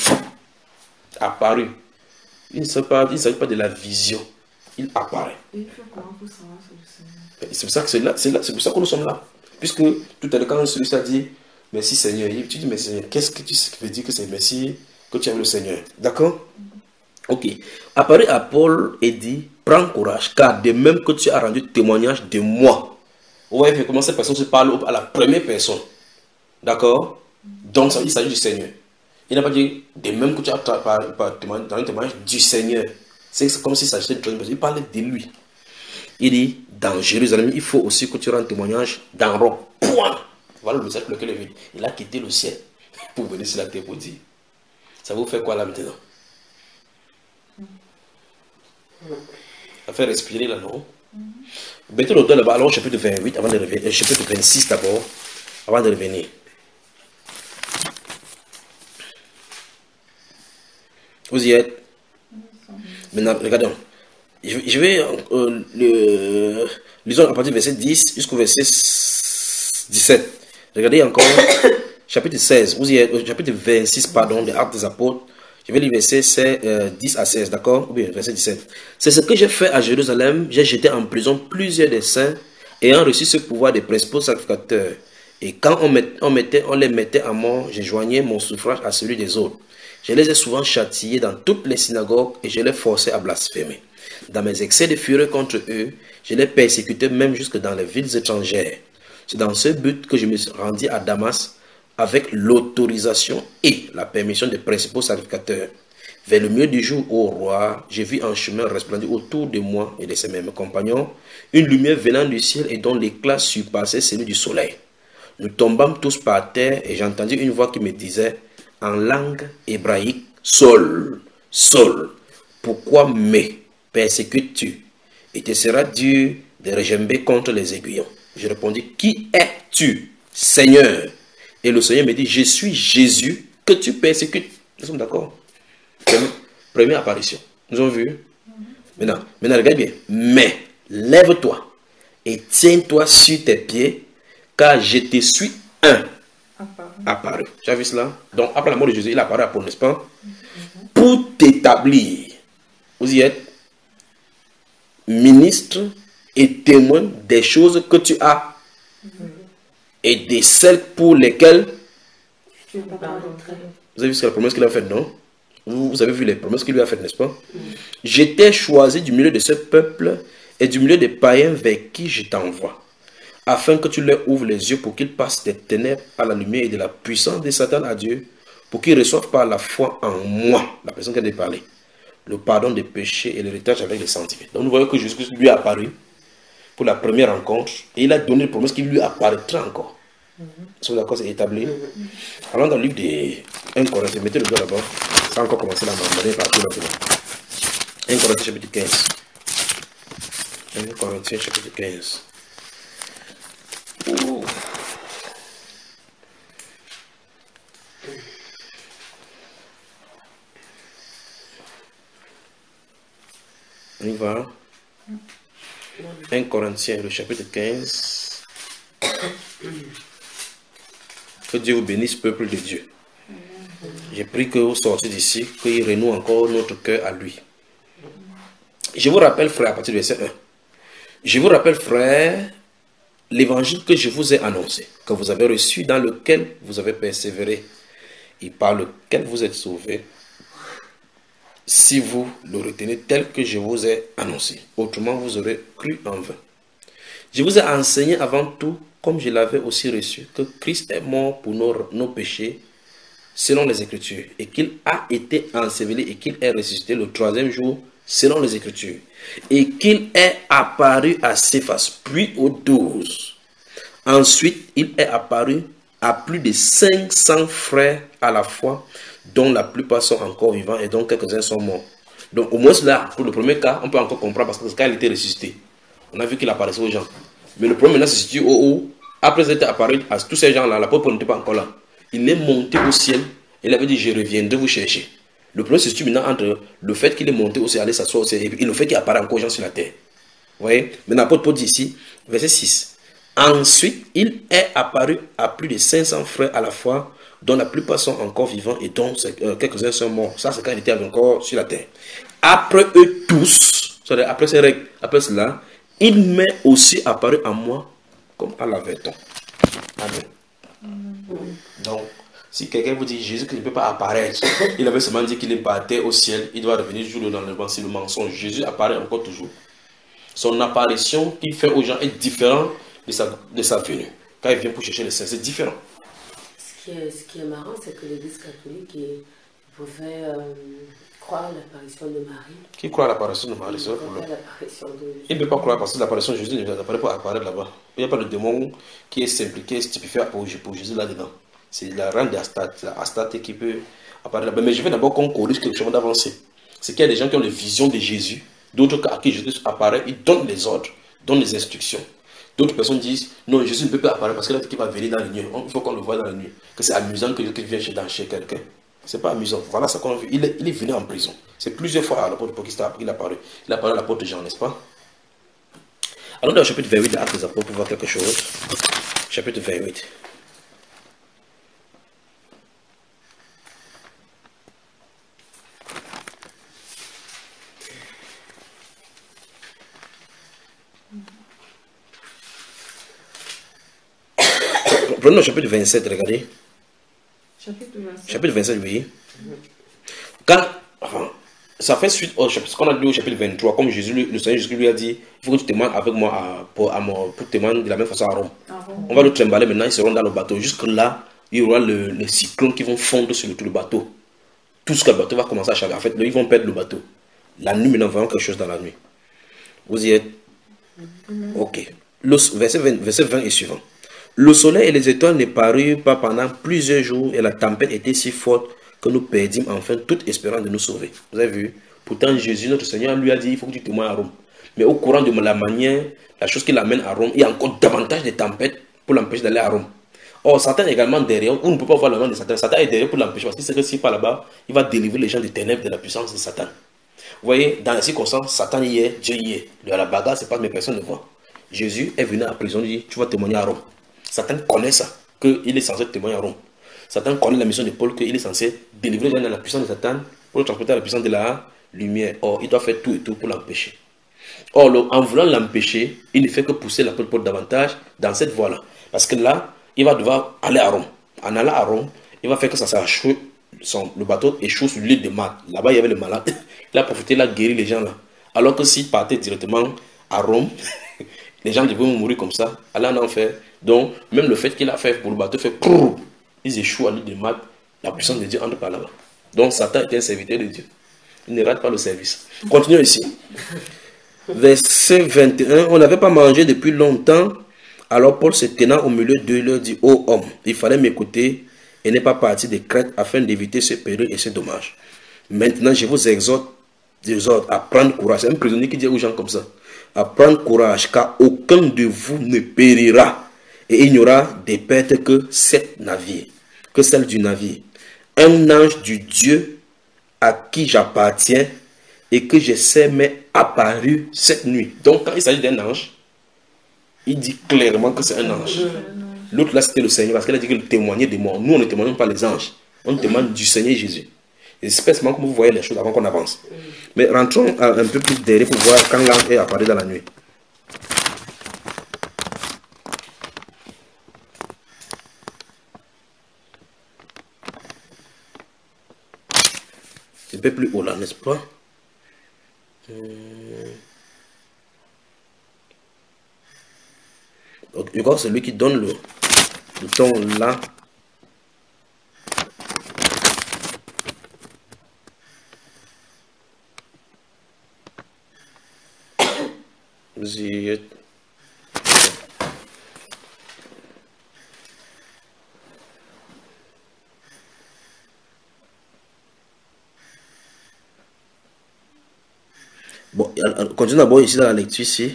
Apparu. Il ne s'agit pas, pas de la vision. Il apparaît. Et il fait comment pour savoir c'est le Seigneur? C'est pour ça que c'est là, c'est là, c'est pour ça que nous sommes là. Puisque tout à l'heure, quand celui-ci a dit merci Seigneur, tu dis mais Seigneur, qu'est-ce que tu veux dire que c'est merci que tu aimes le Seigneur? D'accord? Mm-hmm. Ok. Apparu à Paul et dit prends courage, car de même que tu as rendu témoignage de moi. Vous voyez comment cette personne se parle à la première personne. D'accord? Mm-hmm. Donc ça, il s'agit du Seigneur. Il n'a pas dit de même que tu as rendu témoignage du Seigneur. C'est comme s'il s'agissait de chose. Il parlait de lui. Il dit, dans Jérusalem, il faut aussi que tu rendes témoignage dans Rome. Point. Voilà le message pour lequel il est venu. Il a quitté le ciel pour venir sur la terre pour dire. Ça vous fait quoi là maintenant? À faire respirer là, non? Mettez l'auteur là-bas, alors chapitre vingt-huit, avant de revenir, euh, chapitre vingt-six d'abord, avant de revenir. Vous y êtes? Maintenant, regardons. Je, je vais, euh, le, lisons à partir du verset dix jusqu'au verset dix-sept. Regardez encore, chapitre seize, vous y êtes, euh, chapitre vingt-six, pardon, des Actes des Apôtres. Je vais lire verset euh, dix à seize, d'accord? Ou bien verset dix-sept. C'est ce que j'ai fait à Jérusalem. J'ai jeté en prison plusieurs des saints ayant reçu ce pouvoir des principaux sacrificateurs. Et quand on, met, on, mettait, on les mettait à mort, je joignais mon suffrage à celui des autres. Je les ai souvent châtiés dans toutes les synagogues et je les forçais à blasphémer. Dans mes excès de fureur contre eux, je les persécutais même jusque dans les villes étrangères. C'est dans ce but que je me suis rendu à Damas avec l'autorisation et la permission des principaux sacrificateurs. Vers le milieu du jour, ô roi, j'ai vu un chemin resplendir autour de moi et de ses mêmes compagnons, une lumière venant du ciel et dont l'éclat surpassait celui du soleil. Nous tombâmes tous par terre et j'entendis une voix qui me disait en langue hébraïque, Saul, Saul, pourquoi me persécutes-tu? Et te sera dur de regember contre les aiguillons. Je répondis, qui es-tu, Seigneur? Et le Seigneur me dit, je suis Jésus que tu persécutes. Nous sommes d'accord? Première, première apparition. Nous avons vu? Mm-hmm. Maintenant, maintenant, regarde bien. Mais, lève-toi et tiens-toi sur tes pieds, car je te suis un apparu. apparu. Tu as vu cela? Donc, après la mort de Jésus, il apparaît à Paul, n'est-ce pas? Mm-hmm. Pour t'établir. Vous y êtes? Ministre et témoin des choses que tu as. Mm-hmm. Et de celles pour lesquelles vous avez vu la promesse qu'il a faite, non? Vous, vous avez vu les promesses qu'il lui a faites, n'est-ce pas? Mm. J'étais choisi du milieu de ce peuple et du milieu des païens vers qui je t'envoie, afin que tu leur ouvres les yeux pour qu'ils passent des ténèbres à la lumière et de la puissance de Satan à Dieu, pour qu'ils reçoivent par la foi en moi, la personne qui a parlé, le pardon des péchés et l'héritage avec les sanctifiés. Donc nous voyons que Jésus-Christ lui est apparu pour la première rencontre, et il a donné une promesse qui lui apparaîtra encore. Mm-hmm. D'accord, c'est établi. Mm-hmm. Allons dans le livre de un Corinthiens, mettez le doigt là-bas, ça a encore commencé la manière partout là-dedans. un Corinthiens chapitre quinze. un Corinthiens chapitre quinze. Ouh. On y va. un Corinthiens, le chapitre quinze. Que Dieu vous bénisse, peuple de Dieu. J'ai pris que vous sortez d'ici, qu'il renoue encore notre cœur à lui. Je vous rappelle, frère, à partir du verset un. Je vous rappelle, frère, l'évangile que je vous ai annoncé, que vous avez reçu, dans lequel vous avez persévéré, et par lequel vous êtes sauvés, si vous le retenez tel que je vous ai annoncé. Autrement, vous aurez cru en vain. Je vous ai enseigné avant tout, comme je l'avais aussi reçu, que Christ est mort pour nos, nos péchés, selon les Écritures, et qu'il a été enseveli et qu'il est ressuscité le troisième jour, selon les Écritures, et qu'il est apparu à Céphas, puis aux douze. Ensuite, il est apparu à plus de cinq cents frères à la fois, dont la plupart sont encore vivants et dont quelques-uns sont morts. Donc, au moins là, pour le premier cas, on peut encore comprendre parce que quand il était ressuscité, on a vu qu'il apparaissait aux gens. Mais le problème maintenant se situe au haut. Après il était apparu à tous ces gens-là, l'apôtre n'était pas encore là. Il est monté au ciel et il avait dit, je reviendrai vous chercher. Le problème se situe maintenant entre le fait qu'il est monté au ciel, aller s'asseoir au ciel, et le fait qu'il apparaît encore aux gens sur la terre. Vous voyez? Maintenant, l'apôtre Paul dit ici, verset six. Ensuite, il est apparu à plus de cinq cents frères à la fois, dont la plupart sont encore vivants et dont euh, quelques-uns sont morts. Ça, c'est quand il était encore sur la terre. Après eux tous, après ces règles, après cela, il m'est aussi apparu à moi comme à l'averton. Amen. Mm. Donc, si quelqu'un vous dit Jésus qui ne peut pas apparaître, il avait seulement dit qu'il est parti au ciel, il doit revenir toujours dans le vent, c'est le mensonge. Jésus apparaît encore toujours. Son apparition qu'il fait aux gens est différente de sa, de sa venue. Quand il vient pour chercher les saints, c'est différent. Ce qui est, ce qui est marrant, c'est que l'Église catholique il pouvait euh, croire à l'apparition de Marie. Qui croit à l'apparition de Marie? Il, de... il ne peut pas croire parce que l'apparition de Jésus ne apparaît pas apparaître là-bas. Il n'y a pas de démon qui est simplifié, typifié pour, pour Jésus là-dedans. C'est la reine d'Astate, l'Astate qui peut apparaître là-bas. Mais je vais d'abord qu'on corrige quelque chose d'avancer. c'est qu'il y a des gens qui ont les visions de Jésus, d'autres à qui Jésus apparaît, ils donnent les ordres, donnent les instructions. D'autres personnes disent, non, Jésus ne peut pas apparaître parce qu'il a dit qu'il va venir dans la nuit. Il faut qu'on le voie dans la nuit. Que c'est amusant que Jésus vienne chez, chez quelqu'un. C'est pas amusant. Voilà ce qu'on a vu. Il est, il est venu en prison. C'est plusieurs fois à l'apôtre Paul qu'il a apparu. Il a parlé à l'apôtre Jean, n'est-ce pas? Allons dans le chapitre vingt-huit de Actes des Apôtres pour voir quelque chose. Chapitre vingt-huit. Prenons le chapitre vingt-sept, regardez. Chapitre vingt-sept. Chapitre vingt-sept, oui. Quand, enfin, ça fait suite au chapitre, ce qu'on a dit au chapitre vingt-trois, comme Jésus, le Seigneur Jésus lui a dit, il faut que tu témoignes avec moi à, pour, à mon, pour témoigner de la même façon à Rome. Ah bon. On va le trimballer maintenant, ils seront dans le bateau. Jusque là, il y aura le, les cyclones qui vont fondre sur le, tout le bateau. Tout ce que le bateau va commencer à chavirer. En fait, ils vont perdre le bateau. La nuit, maintenant, vraiment quelque chose dans la nuit. Vous y êtes? Ok. Le verset vingt, verset vingt et suivant. Le soleil et les étoiles ne parurent pas pendant plusieurs jours et la tempête était si forte que nous perdîmes enfin toute espérance de nous sauver. Vous avez vu? Pourtant, Jésus, notre Seigneur, lui a dit, il faut que tu témoignes à Rome. Mais au courant de la manière, la chose qui l'amène à Rome, il y a encore davantage de tempêtes pour l'empêcher d'aller à Rome. Or, Satan est également derrière. On ne peut pas voir le nom de Satan. Satan est derrière pour l'empêcher parce qu'il sait que s'il part là-bas, il va délivrer les gens des ténèbres de la puissance de Satan. Vous voyez, dans les circonstances, Satan y est, Dieu y est. La bagarre se passe, mais personne ne voit. Jésus est venu à la prison, il dit, tu vas témoigner à Rome. Satan connaît ça, qu'il est censé témoigner à Rome. Satan connaît la mission de Paul, qu'il est censé délivrer les gens de la puissance de Satan pour le transporter à la puissance de la lumière. Or, il doit faire tout et tout pour l'empêcher. Or, le, en voulant l'empêcher, il ne fait que pousser l'apôtre Paul davantage dans cette voie-là. Parce que là, il va devoir aller à Rome. En allant à Rome, il va faire que ça s'échoue, son, le bateau échoue sur l'île de Malte. Là-bas, il y avait le malade. Il a profité, il a guéri les gens là. Alors que s'il partait directement à Rome, les gens devaient mourir comme ça, aller en enfer. Donc, même le fait qu'il a fait pour le bateau, fait prrr, ils échouent à l'île de Malte, la puissance de Dieu entre par là-bas. Donc, Satan était un serviteur de Dieu. Il ne rate pas le service. Continuons ici. Verset vingt et un. On n'avait pas mangé depuis longtemps. Alors, Paul se tenant au milieu d'eux, leur dit, ô homme, il fallait m'écouter et n'est pas parti de Crète afin d'éviter ce péril et ce dommage. Maintenant, je vous exhorte, exhorte à prendre courage. C'est un prisonnier qui dit aux gens comme ça. À prendre courage, car aucun de vous ne périra. Et il n'y aura des pertes que sept navires, que celle du navire. Un ange du Dieu à qui j'appartiens et que je sais m'est apparu cette nuit. Donc quand il s'agit d'un ange, il dit clairement que c'est un ange. L'autre là c'était le Seigneur parce qu'il a dit qu'il témoignait de moi. Nous on ne témoignons pas les anges, on témoigne du Seigneur Jésus. Espècement comme vous voyez les choses avant qu'on avance. Mais rentrons un peu plus derrière pour voir quand l'ange est apparu dans la nuit. Un peu plus haut là, n'est-ce pas? Donc, il y a celui qui donne le, le ton là. Vous y êtes. Bon, continue d'abord ici dans la lecture ici.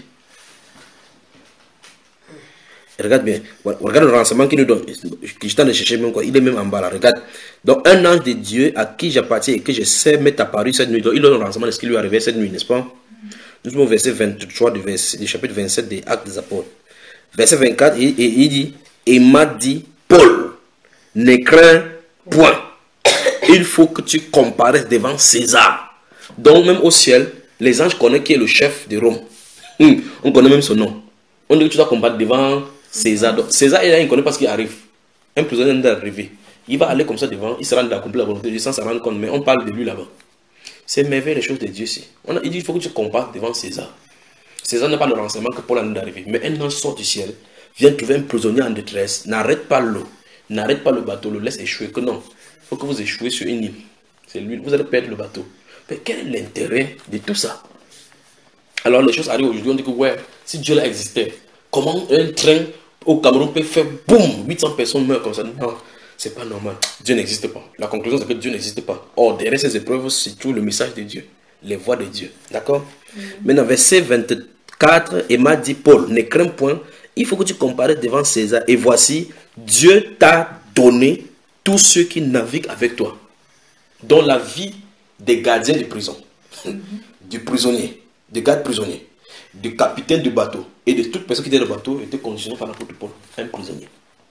Regarde bien. Regarde le renseignement qu'il nous donne. Je t'en ai cherché même quoi. Il est même en bas là. Regarde. Donc, un ange de Dieu à qui j'appartiens et que je sais m'est apparu cette nuit. Donc, il donne le renseignement de ce qui lui est arrivé cette nuit, n'est-ce pas? Nous sommes au verset vingt-trois du, verset, du chapitre vingt-sept des Actes des Apôtres. Verset vingt-quatre, et, et, il dit, et m'a dit, Paul, ne crains point. Il faut que tu comparaisses devant César. Donc, même au ciel, les anges connaissent qui est le chef de Rome. Hum, on connaît même son nom. On dit que tu dois combattre devant César. Donc, César, il ne connaît pas ce qui arrive. Un prisonnier vient d'arriver. Il va aller comme ça devant, il se rend d'accomplir la volonté de Dieu sans se rendre compte, mais on parle de lui là-bas. C'est merveilleux les choses de Dieu ici. On a, il dit il faut que tu compares devant César. César n'a pas le renseignement que Paul a d'arriver. Mais un ange sort du ciel, vient trouver un prisonnier en détresse, n'arrête pas l'eau, n'arrête pas le bateau, le laisse échouer. Que non, il faut que vous échouez sur une île. C'est lui, vous allez perdre le bateau. Mais quel est l'intérêt de tout ça? Alors les choses arrivent aujourd'hui, on dit que ouais, si Dieu là existait, comment un train au Cameroun peut faire boum, huit cents personnes meurent comme ça? Non, c'est pas normal. Dieu n'existe pas. La conclusion, c'est que Dieu n'existe pas. Or, derrière ces épreuves, c'est tout le message de Dieu, les voies de Dieu. D'accord? Mm-hmm. Maintenant, verset vingt-quatre, Emma dit, Paul, ne crains point, il faut que tu compares devant César. Et voici, Dieu t'a donné tous ceux qui naviguent avec toi, dont la vie des gardiens de prison, mm-hmm. du prisonnier, des gardes prisonniers, du capitaine du bateau et de toute personne qui était dans le bateau était conditionnée par l'apôtre Paul, un prisonnier.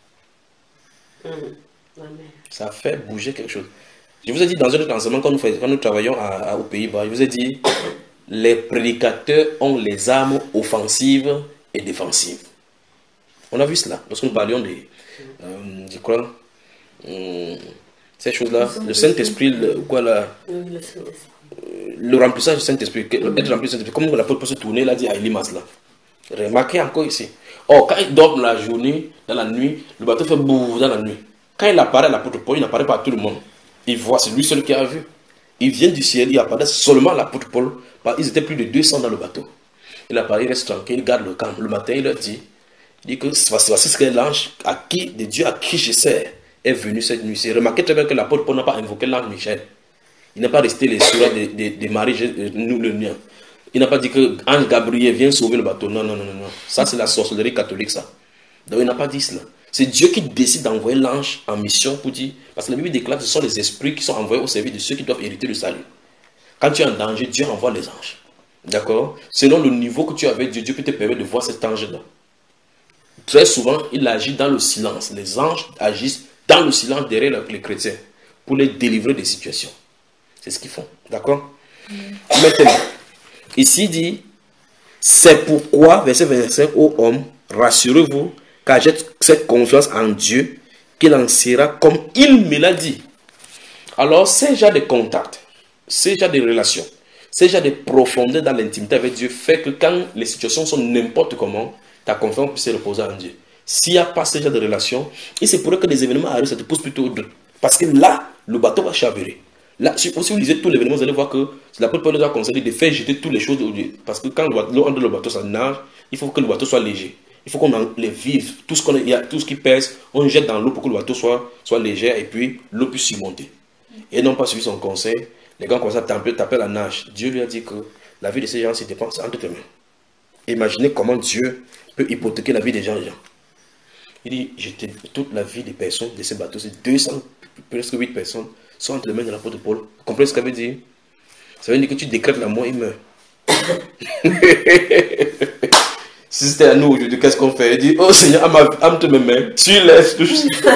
Mm. Ça fait bouger quelque chose. Je vous ai dit dans un autre enseignement, quand nous, faisons, quand nous travaillons à, à, aux Pays-Bas, je vous ai dit, les prédicateurs ont les armes offensives et défensives. On a vu cela lorsque nous parlions des, euh, je crois, euh, ces choses-là, le Saint-Esprit, le, quoi là, le remplissage du Saint-Esprit, mm-hmm. être rempli du Saint-Esprit, comme l'apôtre peut se tourner, il a dit à Elimas là. Remarquez encore ici. Or, quand il dort dans la journée, dans la nuit, le bateau fait boum dans la nuit. Quand il apparaît à l'apôtre Paul, il n'apparaît pas à tout le monde. Il voit, c'est lui seul qui a vu. Il vient du ciel, il apparaît seulement à l'apôtre Paul. Ils étaient plus de deux cents dans le bateau. Il apparaît, il reste tranquille, il garde le camp. Le matin, il leur dit, il dit que voici ce que l'ange à qui, de Dieu à qui je sers est venu cette nuit. Remarquez très bien que l'apôtre Paul n'a pas invoqué l'ange Michel. Il n'a pas resté les sourates de, de, de Marie, nous le mien. Il n'a pas dit que Ange Gabriel vient sauver le bateau. Non, non, non, non. Ça, c'est la sorcellerie catholique, ça. Donc, il n'a pas dit cela. C'est Dieu qui décide d'envoyer l'ange en mission pour dire... Parce que la Bible déclare que ce sont les esprits qui sont envoyés au service de ceux qui doivent hériter le salut. Quand tu es en danger, Dieu envoie les anges. D'accord? Selon le niveau que tu as avec Dieu, Dieu peut te permettre de voir cet ange-là. Très souvent, il agit dans le silence. Les anges agissent dans le silence derrière les chrétiens pour les délivrer des situations. C'est ce qu'ils font. D'accord? Mm. Maintenant... Ici dit, c'est pourquoi, verset vingt-cinq, ô homme, rassurez-vous, car j'ai cette confiance en Dieu, qu'il en sera comme il me l'a dit. Alors, ces gens de contact, ces gens de relations, ces gens de profondeur dans l'intimité avec Dieu, fait que quand les situations sont n'importe comment, ta confiance peut se reposer en Dieu. S'il n'y a pas ces gens de relations, il se pourrait que des événements arrivent, ça te pousse plutôt au doute. Parce que là, le bateau va chavirer. Là, si vous lisez tout l'événement, vous allez voir que l'apôtre Paul nous a conseillé de faire jeter toutes les choses au Dieu. Parce que quand l'eau entre le bateau, ça nage, il faut que le bateau soit léger. Il faut qu'on les vive. Tout ce, qu'on a, tout ce qui pèse, on jette dans l'eau pour que le bateau soit, soit léger et puis l'eau puisse surmonter. Et non pas suivi son conseil. Les gars commencent à taper, taper la nage. Dieu lui a dit que la vie de ces gens, c'est dépend, c'est entre tes mains. Imaginez comment Dieu peut hypothéquer la vie des gens. Il dit, j'étais toute la vie des personnes de ces bateaux, c'est deux cents, presque huit personnes. Sont entre les mains de l'apôtre Paul. Vous comprenez ce que ça veut dire? Ça veut dire que tu décrètes la mort, il meurt. Si c'était à nous aujourd'hui, qu'est-ce qu'on fait? Il dit, oh Seigneur, âme mes mains, tu laisses tout.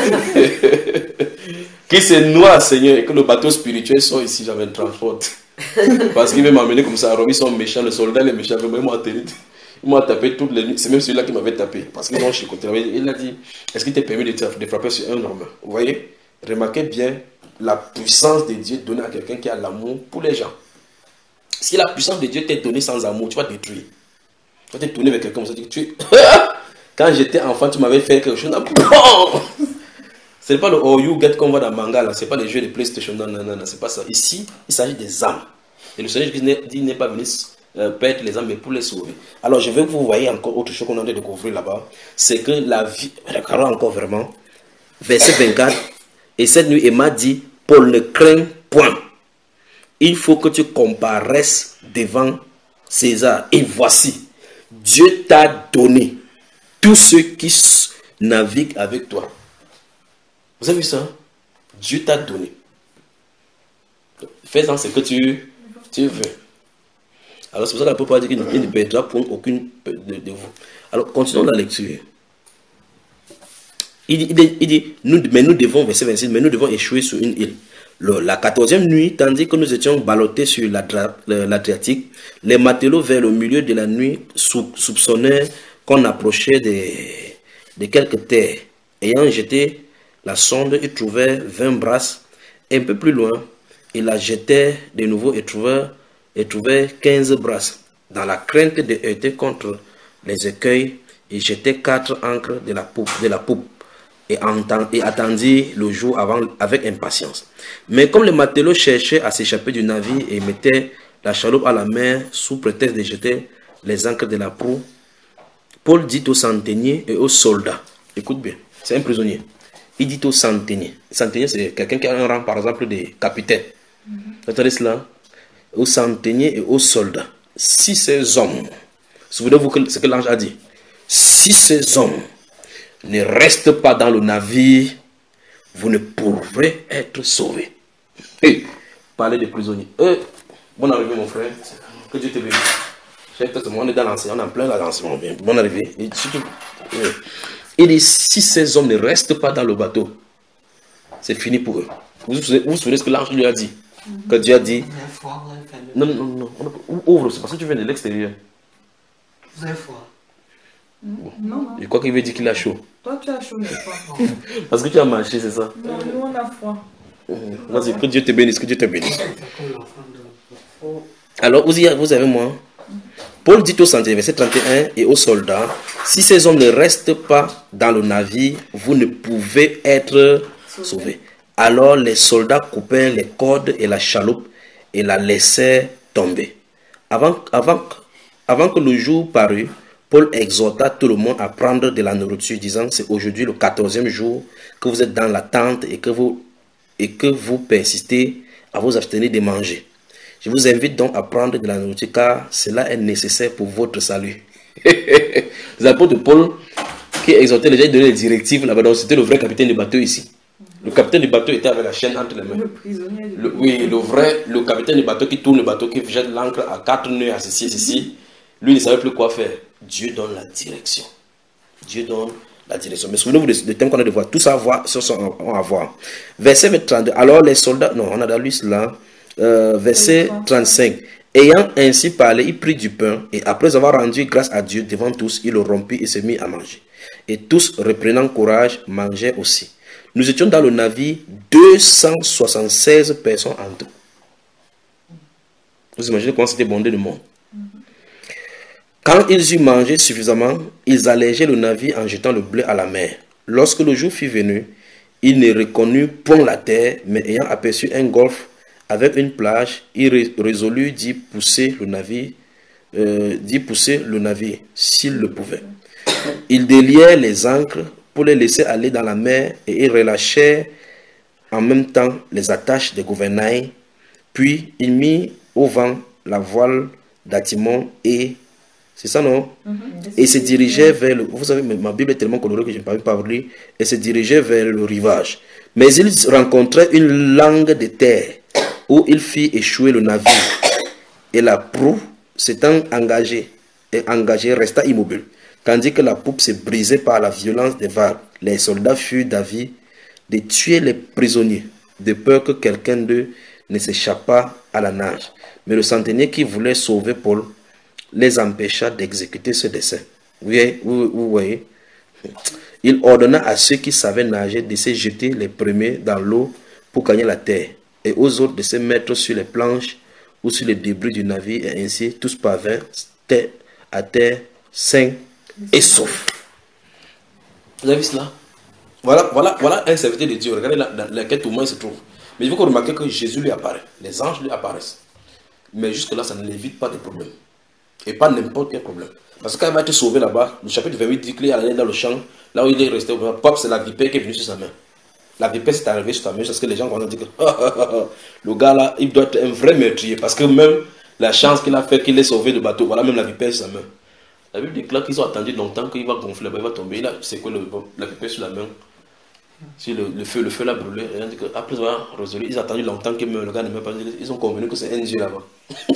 Qu'il se noie, Seigneur, et que le bateau spirituel soit ici, j'avais le transport. Parce qu'il veut m'amener comme ça à Rome, ils sont méchants, le soldat, les méchants, ils m'ont atterri. Ils m'ont tapé toutes les nuits. C'est même celui-là qui m'avait tapé. Parce qu'ils m'ont chicoté. Il a dit, est-ce qu'il t'est permis de, de frapper sur un homme? Vous voyez? Remarquez bien la puissance de Dieu donnée à quelqu'un qui a l'amour pour les gens. Si la puissance de Dieu t'est donnée sans amour, tu vas détruire. Tu vas te tourner vers quelqu'un comme ça, tu es... Quand j'étais enfant, tu m'avais fait quelque chose. Ce n'est pas le oh you get qu'on voit dans le manga, ce n'est pas les jeux de PlayStation, non, non, non, non, c'est pas ça. Ici, il s'agit des âmes. Et le Seigneur dit n'est pas venu euh, perdre les âmes, mais pour les sauver. Alors, je veux que vous voyez encore autre chose qu'on a de découvrir là-bas. C'est que la vie, regardons encore vraiment, verset vingt-quatre. Et cette nuit, Emma dit, Paul ne craint point. Il faut que tu comparaisses devant César. Et voici, Dieu t'a donné tous ceux qui naviguent avec toi. Vous avez vu ça? Dieu t'a donné. Fais-en ce que tu, tu veux. Alors c'est pour ça que l'apôtre Paul dit qu'il ne perdra point aucune de, de vous. Alors continuons la lecture. Il dit, il dit nous, mais nous devons, verset vingt-six, mais nous devons échouer sur une île. Le, la quatorzième nuit, tandis que nous étions ballottés sur l'Adriatique, les matelots vers le milieu de la nuit sou, soupçonnaient qu'on approchait de, de quelques terres. Ayant jeté la sonde, ils trouvèrent vingt brasses. Un peu plus loin, ils la jetaient de nouveau et trouvèrent, et trouvèrent quinze brasses. Dans la crainte de heurter contre les écueils, ils jetaient quatre ancres de la poupe. De la poupe. Et, et attendit le jour avant, avec impatience. Mais comme les matelots cherchaient à s'échapper du navire et mettaient la chaloupe à la mer sous prétexte de jeter les ancres de la proue, Paul dit aux centeniers et aux soldats, écoute bien, c'est un prisonnier, il dit au centenier. Centenier, c'est quelqu'un qui a un rang, par exemple, de capitaine. Mm-hmm. Vous entendez cela? Aux centeniers et aux soldats. Si ces hommes, souvenez-vous ce que l'ange a dit, si ces hommes ne restent pas dans le navire, vous ne pourrez être sauvés. Hey, parlez des prisonniers. Euh, bonne arrivée, mon frère. Que Dieu te bénisse. On est dans l'enseignement, on est en plein dans l'enseignement. Bonne arrivée. Et surtout, euh, il dit, si ces hommes ne restent pas dans le bateau, c'est fini pour eux. Vous vous souvenez, vous vous souvenez ce que l'ange lui a dit? Mm-hmm. Que Dieu a dit. Non, non, non. Ouvre, c'est parce que tu viens de l'extérieur. Vous avez froid? Bon. Non, non. Je crois qu'il veut dire qu'il a chaud. Toi, tu as chaud, mais pas. Parce que tu as marché, c'est ça? Non, nous, on a froid. Mmh. Vas-y, que Dieu te bénisse, que Dieu te bénisse. Alors, vous, y, vous avez moi. Paul dit au centenier, verset trente et un, et aux soldats, si ces hommes ne restent pas dans le navire, vous ne pouvez être sauvés. Alors les soldats coupèrent les cordes et la chaloupe et la laissèrent tomber. Avant, avant, avant que le jour parût, Paul exhorta tout le monde à prendre de la nourriture, disant, c'est aujourd'hui le quatorzième jour que vous êtes dans la tente et que vous, et que vous persistez à vous abstenir de manger. Je vous invite donc à prendre de la nourriture car cela est nécessaire pour votre salut. Les apôtres de Paul qui exhortaient les gens, donnaient les directives là-bas. Donc c'était le vrai capitaine du bateau ici. Le capitaine du bateau était avec la chaîne entre les mains. Le prisonnier. Le, oui, le vrai, le capitaine du bateau qui tourne le bateau, qui jette l'ancre à quatre nœuds, à ceci, à ceci. Lui ne savait plus quoi faire. Dieu donne la direction. Dieu donne la direction. Mais souvenez-vous du thème qu'on a de voir. Tout ça à voir, ça on va voir. Verset trente-deux. Alors les soldats, non, on a dans lui cela. Euh, verset trente-cinq. Ayant ainsi parlé, il prit du pain et après avoir rendu grâce à Dieu devant tous, il le rompit et se mit à manger. Et tous, reprenant courage, mangeaient aussi. Nous étions dans le navire deux cent soixante-seize personnes en tout. Vous imaginez comment c'était bondé de monde. Quand ils eurent mangé suffisamment, ils allégeaient le navire en jetant le blé à la mer. Lorsque le jour fut venu, ils ne reconnurent point la terre, mais ayant aperçu un golfe avec une plage, il résolut d'y pousser le navire, euh, d'y pousser le navire, s'il le pouvait. Ils délièrent les ancres pour les laisser aller dans la mer et ils relâchèrent en même temps les attaches des gouvernails. Puis il mit au vent la voile d'Atimon et c'est ça non? Mm-hmm. Et se dirigeait vers le. Vous savez, ma Bible est tellement colorée que je ne peux pas parler. Et se dirigeait vers le rivage. Mais ils rencontraient une langue de terre où il fit échouer le navire. Et la proue, s'étant engagée, et engagée, resta immobile. Tandis que la poupe se brisait par la violence des vagues. Les soldats furent d'avis de tuer les prisonniers, de peur que quelqu'un d'eux ne s'échappât à la nage. Mais le centenier qui voulait sauver Paul les empêcha d'exécuter ce dessein. Vous voyez, vous, vous voyez? Il ordonna à ceux qui savaient nager de se jeter les premiers dans l'eau pour gagner la terre, et aux autres de se mettre sur les planches ou sur les débris du navire, et ainsi tous parvinrent à terre sains et saufs. Vous avez vu cela? Voilà, voilà, voilà un serviteur de Dieu. Regardez là, dans lequel tout le monde se trouve. Mais il faut qu'on remarque que Jésus lui apparaît. Les anges lui apparaissent. Mais jusque-là, ça ne l'évite pas de problème. Et pas n'importe quel problème. Parce que quand il va être sauvé là-bas, le chapitre vingt-huit dit qu'il est allé dans le champ, là où il est resté, pop, c'est la vipère qui est venue sur sa main. La vipère s'est arrivée sur sa main, parce que les gens vont dire que le gars là, il doit être un vrai meurtrier. Parce que même la chance qu'il a fait qu'il est sauvé de bateau, voilà même la vipère sur sa main. La Bible déclare qu'ils ont attendu longtemps qu'il va gonfler, il va tomber. Il a, c'est quoi le, la vipère sur la main? Si le, le feu, le feu l'a brûlé, et on dit que après avoir résolu, ils ont attendu longtemps que le gars ne meurt pas. Ils ont convenu que c'est un Dieu là-bas.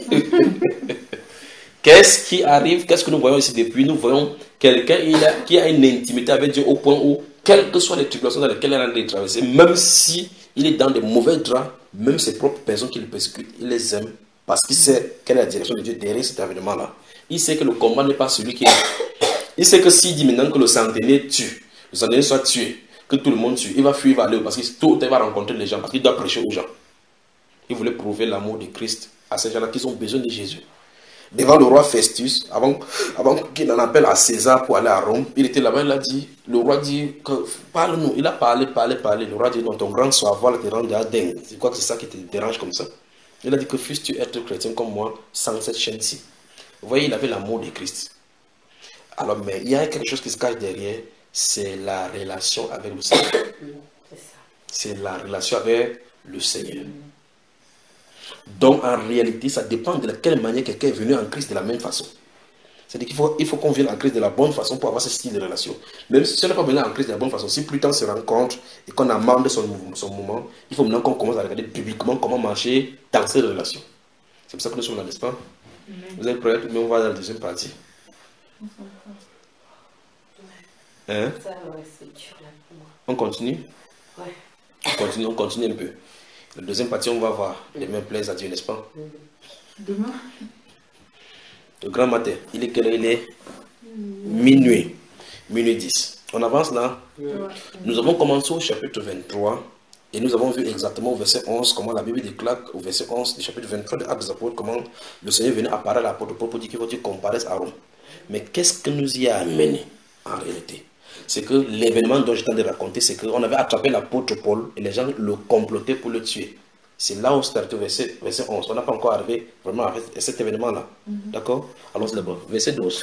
Qu'est-ce qui arrive? Qu'est-ce que nous voyons ici depuis? Nous voyons quelqu'un qui a une intimité avec Dieu au point où, quelles que soient les tribulations dans lesquelles il est en train de traverser, même si il est dans des mauvais draps, même ses propres personnes qui le persécutent, il les aime parce qu'il sait quelle est la direction de Dieu derrière cet événement-là. Il sait que le combat n'est pas celui qui est. Il sait que s'il dit maintenant que le centenier tue, le centenier soit tué, que tout le monde tue, il va fuir, il va aller parce que tout il va rencontrer les gens, parce qu'il doit prêcher aux gens. Il voulait prouver l'amour de Christ à ces gens-là qui ont besoin de Jésus. Devant le roi Festus, avant, avant qu'il en appelle à César pour aller à Rome, il était là-bas, il a dit, le roi dit, que, parle-nous, il a parlé, parlé, parlé, le roi dit, non, ton grand savoir te rend dingue, je crois que c'est ça qui te dérange comme ça. Il a dit que fusses-tu être chrétien comme moi, sans cette chaîne-ci. Vous voyez, il avait l'amour de Christ. Alors, mais il y a quelque chose qui se cache derrière, c'est la relation avec le Seigneur. C'est la relation avec le Seigneur. Donc en réalité, ça dépend de quelle manière quelqu'un est venu en Christ de la même façon. C'est-à-dire qu'il faut, il faut qu'on vienne en Christ de la bonne façon pour avoir ce style de relation. Même si on n'est pas venu en Christ de la bonne façon, si plus tard on se rencontre et qu'on amende son, son moment, il faut maintenant qu'on commence à regarder publiquement comment marcher dans cette relation. C'est pour ça que nous sommes là, n'est-ce pas? Mm-hmm. Vous êtes prêts? Mais on va dans la deuxième partie. Hein? Ça, ouais, c'est dur là pour moi. On continue? Ouais. On continue, on continue un peu. La deuxième partie, on va voir les mains pleines à Dieu, n'est-ce pas? Demain? Le grand matin, il est quelle heure? Il est minuit. Minuit dix. On avance là. Ouais. Nous avons commencé au chapitre vingt-trois et nous avons vu exactement au verset onze comment la Bible déclare au verset onze du chapitre vingt-trois de Actes des Apôtres comment le Seigneur venait apparaître à l'apôtre Paul pour dire qu'il faut qu'il comparaisse à Rome. Mais qu'est-ce que nous y a amené en réalité? C'est que l'événement dont j'étais en train de raconter, c'est qu'on avait attrapé l'apôtre Paul et les gens le complotaient pour le tuer. C'est là où c'est arrêté au verset, verset onze. On n'a pas encore arrivé vraiment à cet événement-là. Mm-hmm. D'accord? Allons d'abord. Verset douze.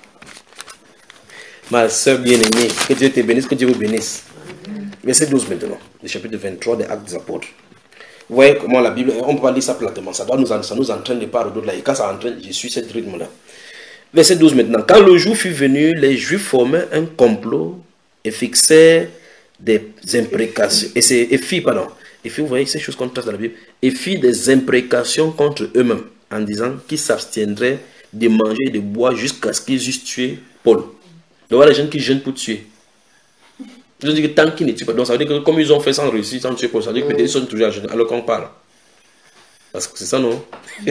Ma soeur bien-aimée, que Dieu te bénisse, que Dieu vous bénisse. Mm-hmm. Verset douze maintenant, le chapitre vingt-trois des Actes des Apôtres. Vous voyez comment la Bible, on ne peut pas lire ça platement. Ça, doit nous, ça nous entraîne de part ou d'autre là. Et quand ça entraîne, je suis ce rythme-là. Verset douze maintenant. Quand le jour fut venu, les Juifs formaient un complot et fixaient des imprécations. Et c'est et fit, pardon. Et fit, vous voyez ces choses qu'on trace dans la Bible. Et fit des imprécations contre eux-mêmes en disant qu'ils s'abstiendraient de manger et de boire jusqu'à ce qu'ils eussent tué Paul. Donc voilà les gens qui jeûnent pour tuer. Je dis que tant qu'ils ne tuent pas, donc ça veut dire que comme ils ont fait sans réussir, sans tuer Paul, ça veut dire que peut-être ils sont toujours à jeûner alors qu'on parle. Parce que c'est ça, non?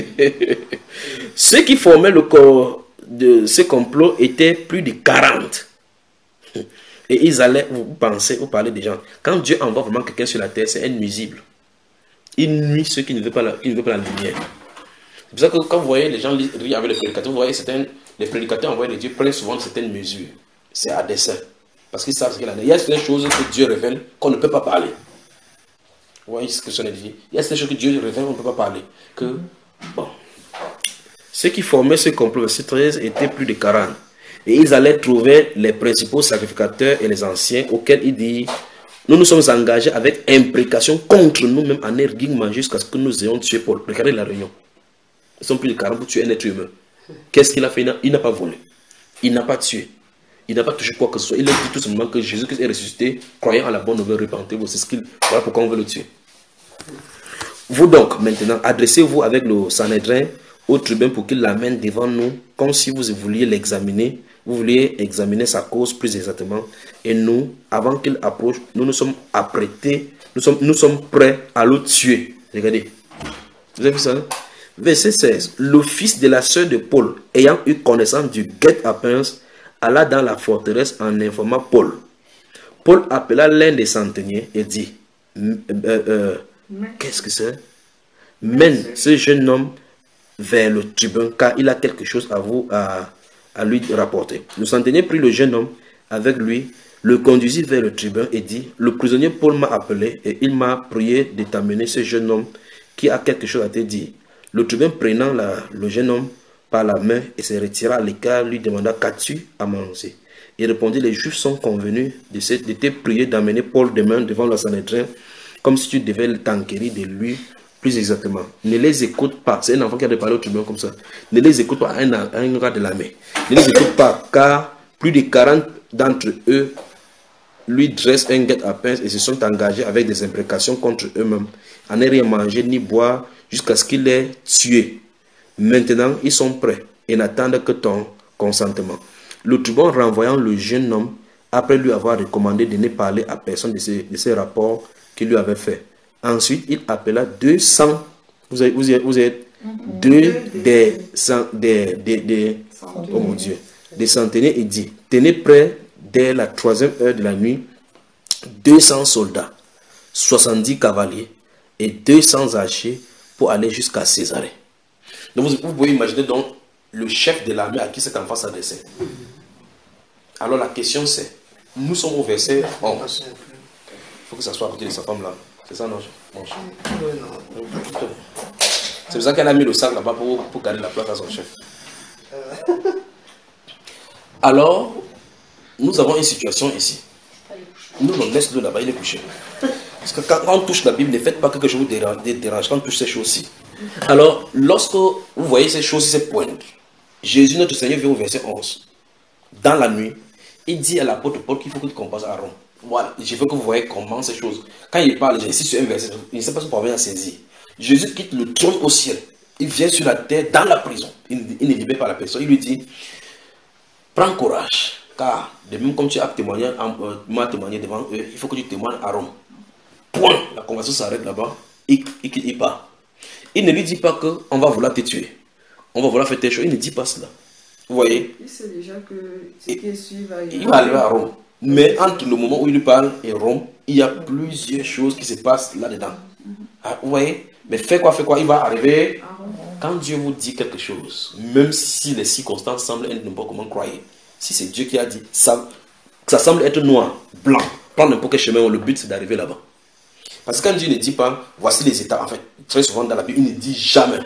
Ceux qui formaient le corps de ce complot étaient plus de quarante. Et ils allaient, vous pensez, vous parlez des gens. Quand Dieu envoie vraiment quelqu'un sur la terre, c'est nuisible. Il nuit ceux qui ne veulent pas la, qui ne veulent pas la lumière. C'est pour ça que quand vous voyez les gens rient avec les prédicateurs, vous voyez certains, les prédicateurs envoyés de Dieu prennent souvent certaines mesures. C'est à dessein. Parce qu'ils savent ce qu'il y a. Il y a certaines choses que Dieu révèle qu'on ne peut pas parler. Vous voyez ce que ça dit? Il y a certaines choses que Dieu révèle qu'on ne peut pas parler. Que, bon. Ceux qui formaient ce complot, verset treize, étaient plus de quarante. Et ils allaient trouver les principaux sacrificateurs et les anciens, auxquels il dit, nous nous sommes engagés avec imprécation contre nous-mêmes en argument jusqu'à ce que nous ayons tué Paul. Regardez la réunion. Ils sont plus de quarante pour tuer un être humain. Qu'est-ce qu'il a fait? Il n'a pas volé. Il n'a pas tué. Il n'a pas touché quoi que ce soit. Il a dit tout simplement que Jésus-Christ est ressuscité, croyant à la bonne nouvelle, repentez-vous. C'est ce qu'il. Voilà pourquoi on veut le tuer. Vous donc, maintenant, adressez-vous avec le Sanhédrin au tribun pour qu'il l'amène devant nous, comme si vous vouliez l'examiner. Vous vouliez examiner sa cause plus exactement. Et nous, avant qu'il approche, nous nous sommes apprêtés, nous sommes, nous sommes prêts à le tuer. Regardez. Vous avez vu ça? Hein? Verset seize. Le fils de la sœur de Paul, ayant eu connaissance du guet-apens, alla dans la forteresse en informant Paul. Paul appela l'un des centeniers et dit, euh, euh, qu'est-ce que c'est? Mène ce jeune homme vers le tribun, car il a quelque chose à vous à, à lui rapporter. Le centenier prit le jeune homme avec lui, le conduisit vers le tribun et dit, le prisonnier Paul m'a appelé et il m'a prié de t'amener ce jeune homme qui a quelque chose à te dire. Le tribun prenant la, le jeune homme par la main et se retira à l'écart, lui demanda, qu'as-tu à m'annoncer? Il répondit, les Juifs sont convenus de, se, de te prier d'amener Paul demain devant le Sanhédrin, comme si tu devais t'enquérir de lui plus exactement. Ne les écoute pas. C'est un enfant qui a parlé au tribunal comme ça. Ne les écoute pas à un, à un rat de la main. Ne les écoute pas, car plus de quarante d'entre eux lui dressent un guet-apens et se sont engagés avec des imprécations contre eux-mêmes, à ne rien manger ni boire jusqu'à ce qu'il les tué. Maintenant, ils sont prêts et n'attendent que ton consentement. Le tribun, renvoyant le jeune homme, après lui avoir recommandé de ne parler à personne de ces, de ces rapports qu'il lui avait fait. Ensuite, il appela deux cents, vous êtes, vous êtes, vous êtes mm-hmm. deux des, des, des, des, oh mon Dieu, des centeniers et dit, tenez prêt dès la troisième heure de la nuit, deux cents soldats, soixante-dix cavaliers et deux cents archers pour aller jusqu'à Césarée. Donc vous, vous pouvez imaginer donc le chef de l'armée à qui cet enfant s'adressait. Alors la question c'est, nous sommes au verset onze. Il faut que ça soit à côté de sa femme là. C'est ça non? C'est pour ça qu'elle a mis le sac là-bas pour, pour garder la place à son chef. Alors, nous avons une situation ici. Nous, on laisse-le là-bas, il est couché. Parce que quand, quand on touche la Bible, ne faites pas que je vous dérange, dérange quand on touche ces choses-ci. Alors, lorsque vous voyez ces choses, ces pointes, Jésus, notre Seigneur, vient au verset onze. Dans la nuit, il dit à l'apôtre Paul qu'il faut que tu compasses à Rome. Voilà, je veux que vous voyez comment ces choses. Quand il parle, j'insiste sur un verset, il ne sait pas si vous parvenez à saisir. Jésus quitte le trône au ciel. Il vient sur la terre, dans la prison. Il, il ne libère pas la personne. Il lui dit, prends courage, car de même comme tu as témoigné, euh, m'as témoigné devant eux, il faut que tu témoignes à Rome. Point. La conversation s'arrête là-bas. Il, il, il part. Il ne lui dit pas qu'on va vouloir te tuer. On va vouloir faire tes choses. Il ne dit pas cela. Vous voyez? Il sait déjà que ce qui suit va y Il va arriver à Rome. Mais entre le moment où il lui parle et Rome, il y a plusieurs choses qui se passent là-dedans. Ah, vous voyez? Mais fait quoi, fait quoi? Il va arriver. Quand Dieu vous dit quelque chose, même si les circonstances semblent être n'importe comment croyez, si c'est Dieu qui a dit, ça, ça semble être noir, blanc, prendre n'importe quel chemin, le but c'est d'arriver là-bas. Parce que quand Dieu ne dit pas, voici les états, en fait, très souvent dans la Bible, il ne dit jamais.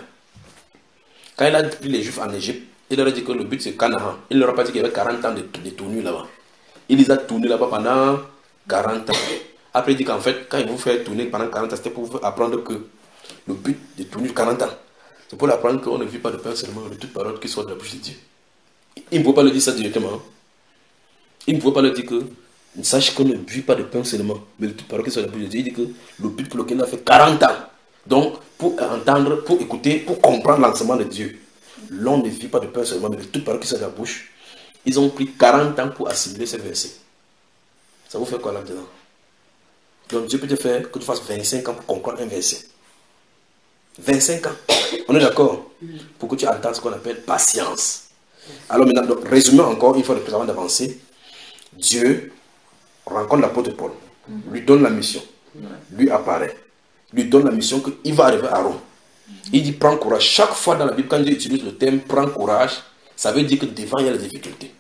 Quand il a pris les Juifs en Égypte, il leur a dit que le but c'est Canaan. Il ne leur a pas dit qu'il y avait quarante ans de, de tournure là-bas. Il les a tournés là-bas pendant quarante ans. Après, il dit qu'en fait, quand il vous fait tourner pendant quarante ans, c'était pour vous apprendre que le but de tourner quarante ans, c'est pour apprendre qu'on ne vit pas de pain seulement, mais de toute parole qui sort de la bouche de Dieu. Il ne peut pas le dire ça directement. Il ne peut pas le dire que, sache qu'on ne vit pas de pain seulement, mais de toute parole qui sort de la bouche de Dieu. Il dit que le but pour lequel il a fait quarante ans. Donc, pour entendre, pour écouter, pour comprendre l'enseignement de Dieu, l'on ne vit pas de pain seulement, mais de toute parole qui sort de la bouche. Ils ont pris quarante ans pour assimiler ces versets. Ça vous fait quoi là-dedans? Donc Dieu peut te faire que tu fasses vingt-cinq ans pour comprendre un verset. vingt-cinq ans. On est d'accord? Pour que tu entendes ce qu'on appelle patience. Alors maintenant, donc, résumons encore, une fois de plus avant d'avancer. Dieu rencontre l'apôtre Paul, lui donne la mission, lui apparaît, lui donne la mission qu'il va arriver à Rome. Il dit prends courage. Chaque fois dans la Bible, quand Dieu utilise le terme prends courage, ça veut dire que devant il y a des difficultés.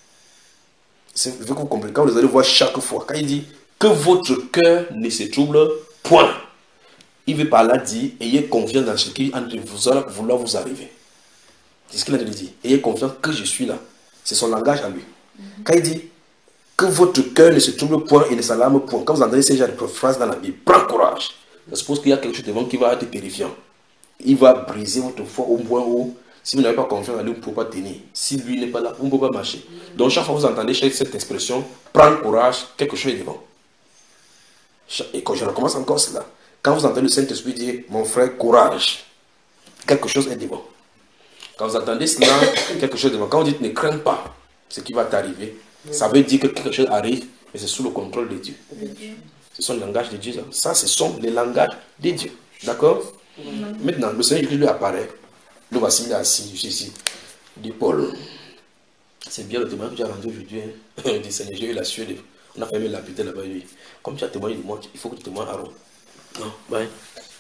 Je veux que vous compreniez. Quand vous allez voir chaque fois, quand il dit que votre cœur ne se trouble point, il veut par là dire ayez confiance dans ce qui entre vous allez vouloir vous arriver. C'est ce qu'il a dit. Ayez confiance que je suis là. C'est son langage à lui. Mm-hmm. Quand il dit que votre cœur ne se trouble point et ne s'alarme point, quand vous entendez ces genres de phrases dans la Bible, prends courage. Je suppose qu'il y a quelque chose devant qui va être terrifiant. Il va briser votre foi au point où, si vous n'avez pas confiance en lui, vous ne pouvez pas tenir. Si lui n'est pas là, vous ne pouvez pas marcher. Donc chaque fois que vous entendez cette expression, prendre courage, quelque chose est devant. Et quand je recommence encore cela, quand vous entendez le Saint-Esprit dire, mon frère, courage, quelque chose est devant. Quand vous entendez cela, quelque chose est devant. Quand vous dites, ne crains pas ce qui va t'arriver, ça veut dire que quelque chose arrive, mais c'est sous le contrôle de Dieu. C'est son langage de Dieu. Ça, ce sont les langages de Dieu. D'accord? Maintenant, le Seigneur Jésus lui apparaît. Le voici, il est assis, ici. Il dit, Paul, c'est bien le témoignage que tu as rendu aujourd'hui. Il dit, Seigneur, j'ai eu la sueur. On a fait même l'habiter là-bas. Lui. Comme tu as témoigné de moi, il faut que tu témoignes à Rome. Non, bye.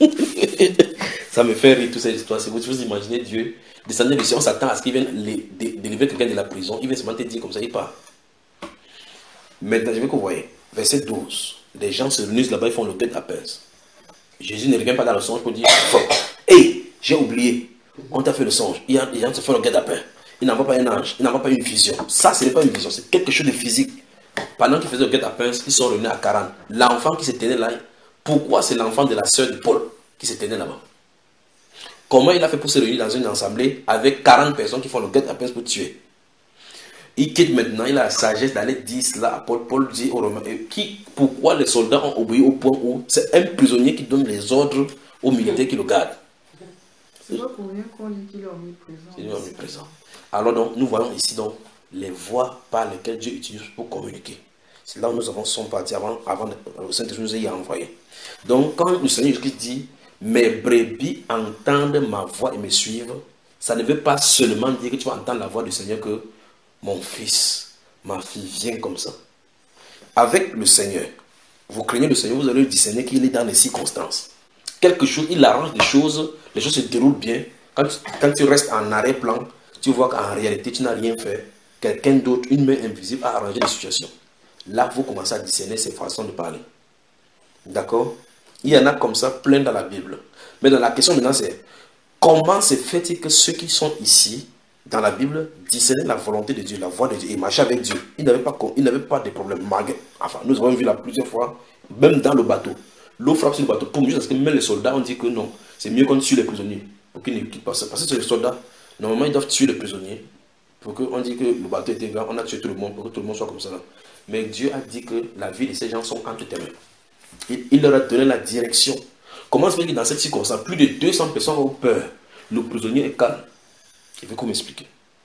Ça me fait rire, toutes ces histoires. Si vous vous imaginez Dieu descendre du ciel, on s'attend à ce qu'il vienne les, dé, délivrer quelqu'un de la prison. Il vient seulement te dire comme ça, il part. Maintenant, je veux que vous voyez, verset douze. Les gens se réunissent là-bas, ils font le guet à pince. Jésus ne revient pas dans le songe pour dire, hé, hey, j'ai oublié. On t'a fait le songe. Il y a des gens qui se font le guet-apens. Il n'envoie pas un ange. Il n'envoie pas une vision. Ça, ce n'est pas une vision. C'est quelque chose de physique. Pendant qu'il faisait le guet-apens, ils sont réunis à quarante. L'enfant qui se tenait là, pourquoi c'est l'enfant de la sœur de Paul qui se tenait là-bas? Comment il a fait pour se réunir dans une assemblée avec quarante personnes qui font le guet-apens pour tuer? Il quitte maintenant. Il a la sagesse d'aller dire cela à Paul. Paul dit aux Romains, qui, pourquoi les soldats ont obéi au point où c'est un prisonnier qui donne les ordres aux militaires qui le gardent. C'est pas pour rien qu'on dit qu'il est omniprésent. Il est omniprésent. Alors donc, nous voyons ici donc les voies par lesquelles Dieu utilise pour communiquer. C'est là où nous avons son parti avant, avant le Saint-Esprit nous ait envoyé. Donc quand le Seigneur Jésus dit, mes brebis entendent ma voix et me suivent, ça ne veut pas seulement dire que tu vas entendre la voix du Seigneur que mon fils, ma fille, viens comme ça. Avec le Seigneur, vous craignez le Seigneur, vous allez discerner qu'il est dans les circonstances. Quelque chose, il arrange des choses, les choses se déroulent bien. Quand tu, quand tu restes en arrière-plan, tu vois qu'en réalité, tu n'as rien fait. Quelqu'un d'autre, une main invisible, a arrangé les situations. Là, vous commencez à discerner ces façons de parler. D'accord? Il y en a comme ça plein dans la Bible. Mais dans la question maintenant, c'est comment se fait-il que ceux qui sont ici, dans la Bible, discerner la volonté de Dieu, la voix de Dieu et marcher avec Dieu. Il n'avait pas, il n'avait pas de problème. Enfin, nous avons vu là plusieurs fois, même dans le bateau. L'eau frappe sur le bateau. Pour mieux, parce que même les soldats ont dit que non, c'est mieux qu'on tue les prisonniers. Pour qu'ils ne quittent pas ça. Parce que c'est les soldats, normalement, ils doivent tuer les prisonniers. Pour qu'on dise que le bateau était grand, on a tué tout le monde, pour que tout le monde soit comme ça. Là. Mais Dieu a dit que la vie de ces gens sont entre tes mains. Il, il leur a donné la direction. Comment se fait que dans cette circonstance, plus de deux cents personnes ont peur. Le prisonnier est calme. Il veut qu'on m'explique.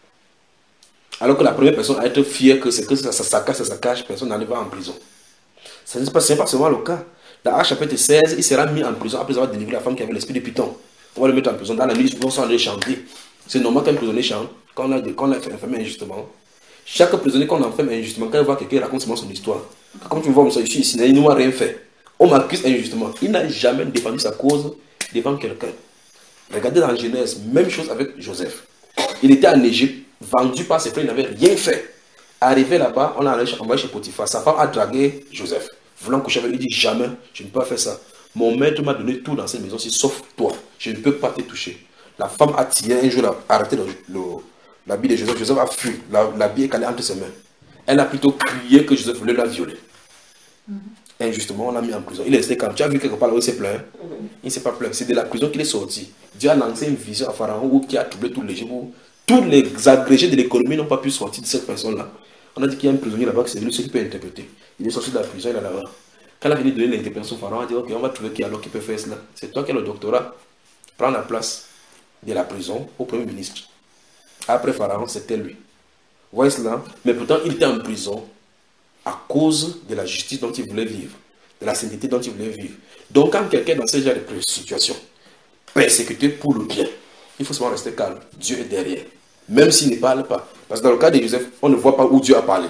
Alors que la première personne à être fière que c'est que ça, ça saccage, ça saccage, personne n'allait pas en prison. Ce n'est pas, pas seulement le cas. Dans Actes chapitre seize, il sera mis en prison après avoir délivré la femme qui avait l'esprit de Python. On va le mettre en prison. Dans la nuit, ils vont aller chanter. C'est normal qu'un prisonnier chante. Quand on a, quand on a fait enfermé injustement, chaque prisonnier qu'on enferme injustement, quand il voit quelqu'un, il raconte seulement son histoire. Comme tu me vois, je suis ici, il ne m'a rien fait. On m'accuse injustement. Il n'a jamais défendu sa cause devant quelqu'un. Regardez dans Genèse, même chose avec Joseph. Il était en Égypte, vendu par ses frères, il n'avait rien fait. Arrivé là-bas, on l'a envoyé chez Potiphar. Sa femme a dragué Joseph. Voulant coucher avec lui, il dit jamais, je ne peux pas faire ça. Mon maître m'a donné tout dans cette maison, sauf toi. Je ne peux pas te toucher. La femme a tiré un jour, a arrêté l'habit de Joseph. Joseph a fui. L'habit est calé entre ses mains. Elle a plutôt crié que Joseph voulait la violer. Mm-hmm. Injustement, on l'a mis en prison. Il est resté calme. Tu as vu quelque part où il s'est plaint? Mm-hmm. Il ne s'est pas plaint. C'est de la prison qu'il est sorti. Dieu a lancé une vision à Pharaon qui a troublé tous les gens. Tous les agrégés de l'économie n'ont pas pu sortir de cette personne-là. On a dit qu'il y a un prisonnier là-bas, c'est lui qui peut interpréter. Il est sorti de la prison, il est là-bas. Quand il a fini de donner l'interprétation, Pharaon a dit ok, on va trouver qui alors qui peut faire cela. C'est toi qui as le doctorat. Prends la place de la prison au premier ministre. Après Pharaon, c'était lui. Vous voyez cela? Mais pourtant, il était en prison à cause de la justice dont il voulait vivre, de la sainteté dont il voulait vivre. Donc, quand quelqu'un est dans ce genre de situation, persécuté pour le bien, il faut seulement rester calme. Dieu est derrière. Même s'il ne parle pas. Parce que dans le cas de Joseph, on ne voit pas où Dieu a parlé.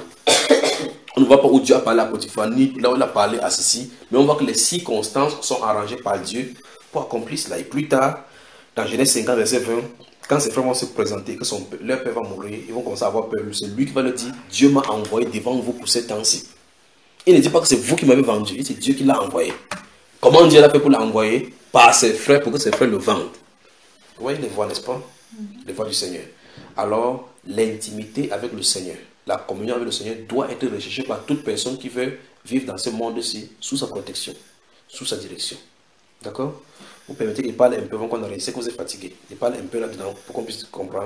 On ne voit pas où Dieu a parlé à Potiphar, ni là où il a parlé à ceci. Mais on voit que les circonstances sont arrangées par Dieu pour accomplir cela. Et plus tard, dans Genèse cinquante, verset vingt, quand ses frères vont se présenter, que son, leur père va mourir, ils vont commencer à avoir peur. C'est lui qui va leur dire, Dieu m'a envoyé devant vous pour ce temps-ci. Il ne dit pas que c'est vous qui m'avez vendu, c'est Dieu qui l'a envoyé. Comment Dieu l'a fait pour l'envoyer? Par ses frères, pour que ses frères le vendent. Vous voyez les voies, n'est-ce pas? Mm-hmm. Les voies du Seigneur. Alors, l'intimité avec le Seigneur, la communion avec le Seigneur doit être recherchée par toute personne qui veut vivre dans ce monde-ci, sous sa protection, sous sa direction. D'accord? Vous permettez qu'il parle un peu avant qu'on arrive. C'est que vous êtes fatigué. Il parle un peu là-dedans pour qu'on puisse comprendre.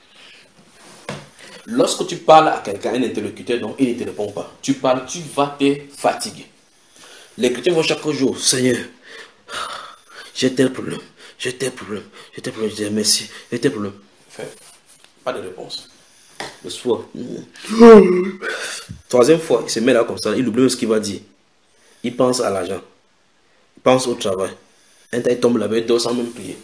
Lorsque tu parles à quelqu'un, un interlocuteur, donc il ne te répond pas. Tu parles, tu vas te fatiguer. Les chrétiens vont chaque jour, Seigneur, j'ai tel problème, j'ai tel problème, j'ai tel problème, je dis merci, j'ai tel problème. Fait, pas de réponse. Le soir, troisième fois, il se met là comme ça, il oublie ce qu'il va dire. Il pense à l'argent, il pense au travail. Un temps, il tombe là-bas, il dort sans même prier.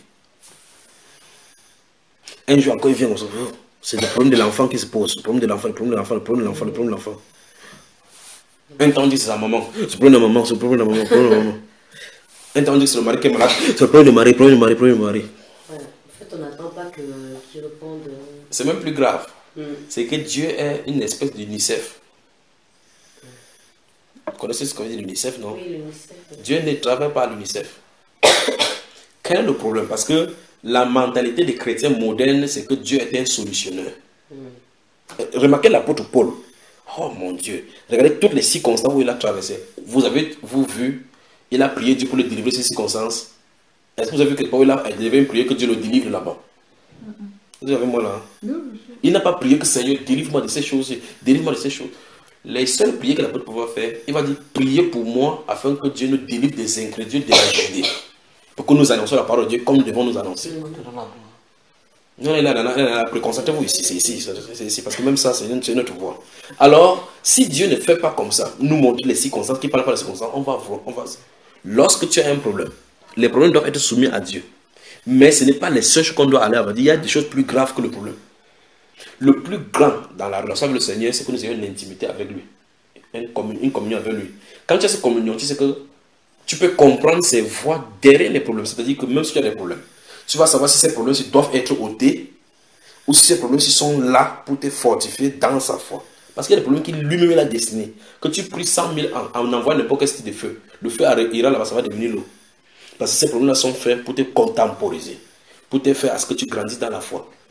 Un jour encore, il vient, c'est le problème de l'enfant qui se pose. Le problème de l'enfant, le problème de l'enfant, le problème de l'enfant, le problème de l'enfant. Un temps, on dit c'est sa maman. C'est le problème de la maman, c'est le problème de la maman, le problème de la maman. Un temps, on dit c'est le mari qui est malade. C'est le problème de mari, le problème de mari, le problème de mari. Ouais, en fait, on n'attend pas que, qu'ils répondent. Euh... C'est même plus grave. Mm. C'est que Dieu est une espèce d'UNICEF. Mm. Vous connaissez ce qu'on dit l'UNICEF, non? Oui, l'UNICEF. Oui. Dieu ne travaille pas à l'UNICEF. Quel est le problème? Parce que la mentalité des chrétiens modernes, c'est que Dieu est un solutionneur. Mm. Remarquez l'apôtre Paul. Oh mon Dieu. Regardez toutes les circonstances où il a traversé. Vous avez vous vu, il a prié Dieu pour le délivrer de ces circonstances. Est-ce que vous avez vu quelque part où il a devait prier que Dieu le délivre là-bas? Mm-hmm. Vous avez moi là? Mm-hmm. Il n'a pas prié que Seigneur, délivre-moi de ces choses. Délivre-moi de ces choses. Les seules prières que l'apôtre pouvoir faire, il va dire priez pour moi afin que Dieu nous délivre des ingrédients de la Judée. Pour que nous annoncions la parole de Dieu comme nous devons nous annoncer. Non, là, là, là, concentrez-vous ici, c'est ici, c'est ici, parce que même ça, c'est notre voix. Alors, si Dieu ne fait pas comme ça, nous montrer les circonstances, qui ne parlent pas des circonstances, on va voir, on va. Lorsque tu as un problème, les problèmes doivent être soumis à Dieu. Mais ce n'est pas les seules choses qu'on doit aller à dire. Il y a des choses plus graves que le problème. Le plus grand dans la relation avec le Seigneur, c'est que nous ayons une intimité avec lui, une communion, une communion avec lui. Quand tu as cette communion, tu sais que tu peux comprendre ses voies derrière les problèmes. C'est-à-dire que même si tu as des problèmes, tu vas savoir si ces problèmes doivent être ôtés ou si ces problèmes sont là pour te fortifier dans sa foi. Parce qu'il y a des problèmes qui lui-même a destiné. Que tu pries cent mille ans, en envoie n'importe quel style de feu, le feu ira là-bas, ça va devenir l'eau. Parce que ces problèmes-là sont faits pour te contemporiser, pour te faire à ce que tu grandisses dans la foi,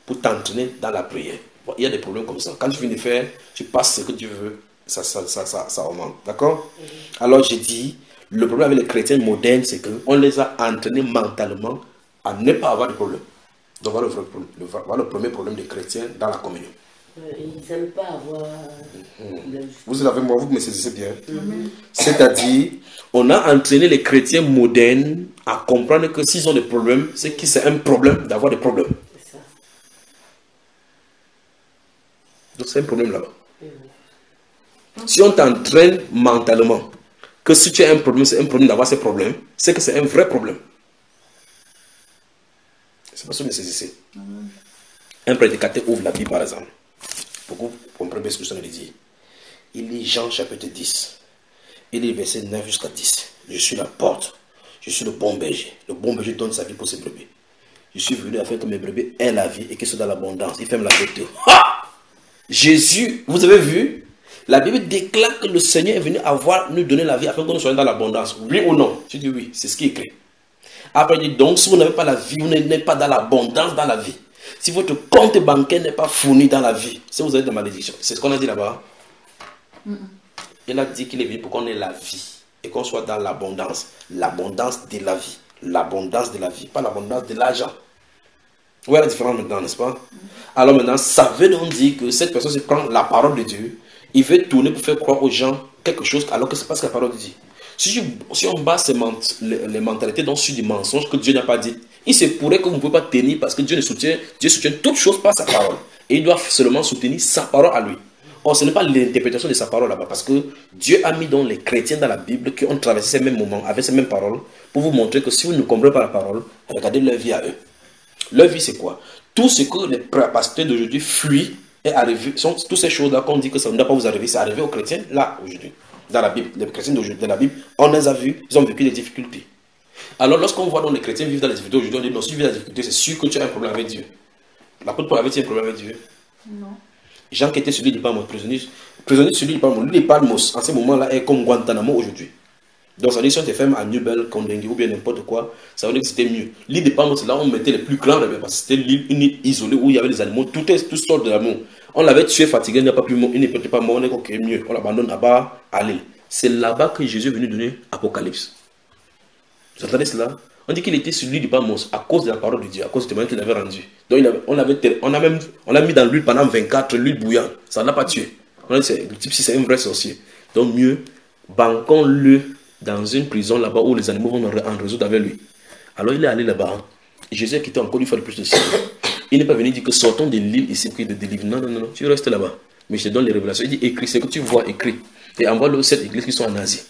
pour t'entraîner dans la prière. Bon, il y a des problèmes comme ça. Quand tu finis de faire, tu passes ce que tu veux, ça, ça, ça, ça, ça augmente. D'accord? Mm-hmm. Alors j'ai dit, le problème avec les chrétiens modernes, c'est qu'on les a entraînés mentalement à ne pas avoir de problème. Donc voilà le, le, voilà le premier problème des chrétiens dans la communion. Ils n'aiment pas avoir... Mmh. Vous l'avez moi, vous me saisissez bien. Mmh. C'est-à-dire, on a entraîné les chrétiens modernes à comprendre que s'ils ont des problèmes, c'est que c'est un problème d'avoir des problèmes. C'est ça. Donc c'est un problème là-bas. Mmh. Si on t'entraîne mentalement que si tu as un problème, c'est un problème d'avoir ces problèmes, c'est que c'est un vrai problème. C'est pas ça que vous me saisissez. Mmh. Un prédicateur ouvre la Bible par exemple. Beaucoup comprennent ce que ça veut dire. Il lit Jean chapitre dix. Il lit verset neuf jusqu'à dix. Je suis la porte. Je suis le bon berger. Le bon berger donne sa vie pour ses brebis. Je suis venu afin que mes brebis aient la vie et qu'elles soient dans l'abondance. Il ferme la vérité. Ah! Jésus, vous avez vu? La Bible déclare que le Seigneur est venu avoir, nous donner la vie afin que nous soyons dans l'abondance. Oui ou non? Je dis oui, c'est ce qui est écrit. Après, il dit donc, si vous n'avez pas la vie, vous n'êtes pas dans l'abondance dans la vie. Si votre compte bancaire n'est pas fourni dans la vie, si vous avez des malédictions, c'est ce qu'on a dit là-bas. Mm-hmm. Il a dit qu'il est venu pour qu'on ait la vie et qu'on soit dans l'abondance. L'abondance de la vie. L'abondance de la vie, pas l'abondance de l'argent. Vous voyez la différence maintenant, n'est-ce pas? Mm-hmm. Alors maintenant, ça veut donc dire que cette personne se prend la parole de Dieu, il veut tourner pour faire croire aux gens quelque chose alors que c'est pas ce que la parole dit. Si, je, si on base ces ment les, les mentalités donc sur des mensonges que Dieu n'a pas dit, il se pourrait que vous ne pouvez pas tenir parce que Dieu ne soutient, Dieu soutient toutes choses par sa parole. Et il doit seulement soutenir sa parole à lui. Or, ce n'est pas l'interprétation de sa parole là-bas parce que Dieu a mis donc les chrétiens dans la Bible qui ont traversé ces mêmes moments avec ces mêmes paroles pour vous montrer que si vous ne comprenez pas la parole, regardez leur vie à eux. Leur vie, c'est quoi? Tout ce que les pasteurs d'aujourd'hui fuient est arrivé, sont toutes ces choses-là qu'on dit que ça ne doit pas vous arriver, c'est arrivé aux chrétiens là aujourd'hui. Dans la Bible, les chrétiens d'aujourd'hui, dans la Bible, on les a vus, ils ont vécu des difficultés. Alors, lorsqu'on voit donc les chrétiens vivre dans les difficultés aujourd'hui, on dit non, si tu vis dans les difficultés, c'est sûr que tu as un problème avec Dieu. L'apôtre Paul avait-il un problème avec Dieu? Non. Jean qui était celui de Palmos, prisonnier, prisonnier celui de Palmos, lui de Palmos, en ce moment-là, est comme Guantanamo aujourd'hui. Donc, ça veut dire si on te ferme à Nubel, Kondengui ou bien n'importe quoi, ça veut dire que c'était mieux. L'île de Palmos, là, on mettait les plus grands rebelles parce que c'était l'île, une île isolée où il y avait des animaux, tout, est, tout sortes d'amour. On l'avait tué, fatigué, il n'est pas plus mort, il n'était pas mort, on est ok, mieux, on l'abandonne là-bas à l'île. C'est là-bas que Jésus est venu donner Apocalypse. Vous entendez cela? On dit qu'il était sur l'île de Palmos à cause de la parole de Dieu, à cause du témoignage qu'il avait rendu. Donc il avait, on l'avait, on a même, on l'a mis dans l'huile pendant vingt-quatre, l'huile bouillante. Ça ne l'a pas tué. On a dit, le type si c'est un vrai sorcier. Donc mieux, banquons-le dans une prison là-bas où les animaux vont en résoudre avec lui. Alors il est allé là-bas. Hein. Jésus a quitté encore une fois de plus de siècle. Il n'est pas venu dire que sortons de l'île ici pour qu'il te délivre. Non, non, non, non, tu restes là-bas. Mais je te donne les révélations. Il dit écris, c'est que tu vois écrit. Et envoie-le aux sept églises qui sont en Asie.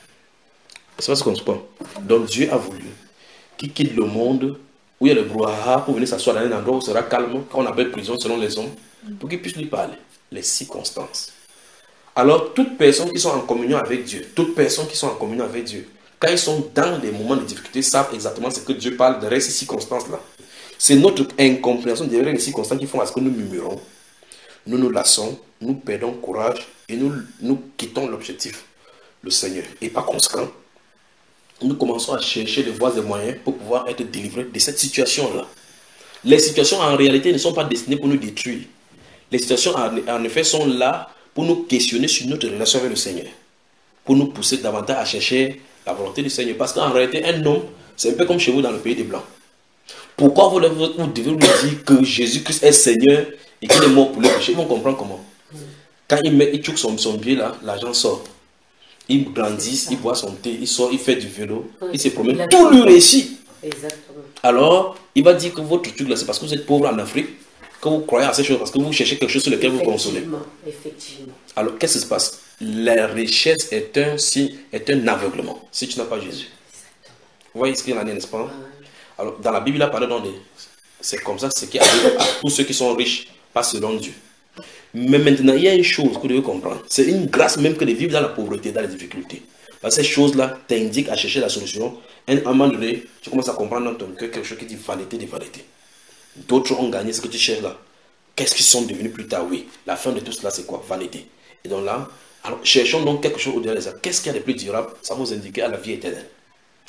C'est pas ce qu'on se prend. Donc Dieu a voulu qu'il quitte le monde où il y a le brouhaha pour venir s'asseoir dans un endroit où il sera calme, qu'on appelle prison selon les hommes, pour qu'il puisse lui parler. Les circonstances. Alors, toutes personnes qui sont en communion avec Dieu, toutes personnes qui sont en communion avec Dieu, quand ils sont dans des moments de difficulté, savent exactement ce que Dieu parle derrière ces circonstances-là. C'est notre incompréhension derrière les circonstances qui font à ce que nous murmurons, nous nous lassons, nous perdons courage et nous, nous quittons l'objectif, le Seigneur. Et par conséquent, nous commençons à chercher des voies et moyens pour pouvoir être délivrés de cette situation-là. Les situations en réalité ne sont pas destinées pour nous détruire. Les situations en effet sont là pour nous questionner sur notre relation avec le Seigneur. Pour nous pousser davantage à chercher la volonté du Seigneur. Parce qu'en réalité, un homme, c'est un peu comme chez vous dans le pays des Blancs. Pourquoi vous, vous devez lui dire que Jésus-Christ est Seigneur et qu'il est mort pour le péché? Ils vont comprendre comment. Quand il met, il choque son, son pied là, l'argent sort. Il grandit, il boit son thé, il sort, il fait du vélo, oui, il se promène, tout lui réussit. Exactement. Alors, il va dire que votre truc là, c'est parce que vous êtes pauvre en Afrique, que vous croyez à ces choses, parce que vous cherchez quelque chose sur lequel vous consolez. Effectivement. Alors, qu'est-ce qui se passe? La richesse est un, si, est un aveuglement, si tu n'as pas Jésus. Exactement. Vous voyez ce qu'il en est, n'est-ce pas? Ouais. Alors, dans la Bible, il a parlé dans des... C'est comme ça, c'est ce qui arrive à tous ceux qui sont riches, pas selon Dieu. Mais maintenant, il y a une chose que vous devez comprendre. C'est une grâce même que de vivre dans la pauvreté, dans les difficultés. Parce que ces choses-là t'indiquent à chercher la solution. Et à un moment donné, tu commences à comprendre dans ton cœur quelque chose qui dit vanité de vanité. D'autres ont gagné ce que tu cherches là. Qu'est-ce qu'ils sont devenus plus tard? Oui, la fin de tout cela, c'est quoi? Vanité. Et donc là, alors, cherchons donc quelque chose au-delà de ça. Qu'est-ce qu'il y a de plus durable? Ça va vous indiquer à la vie éternelle.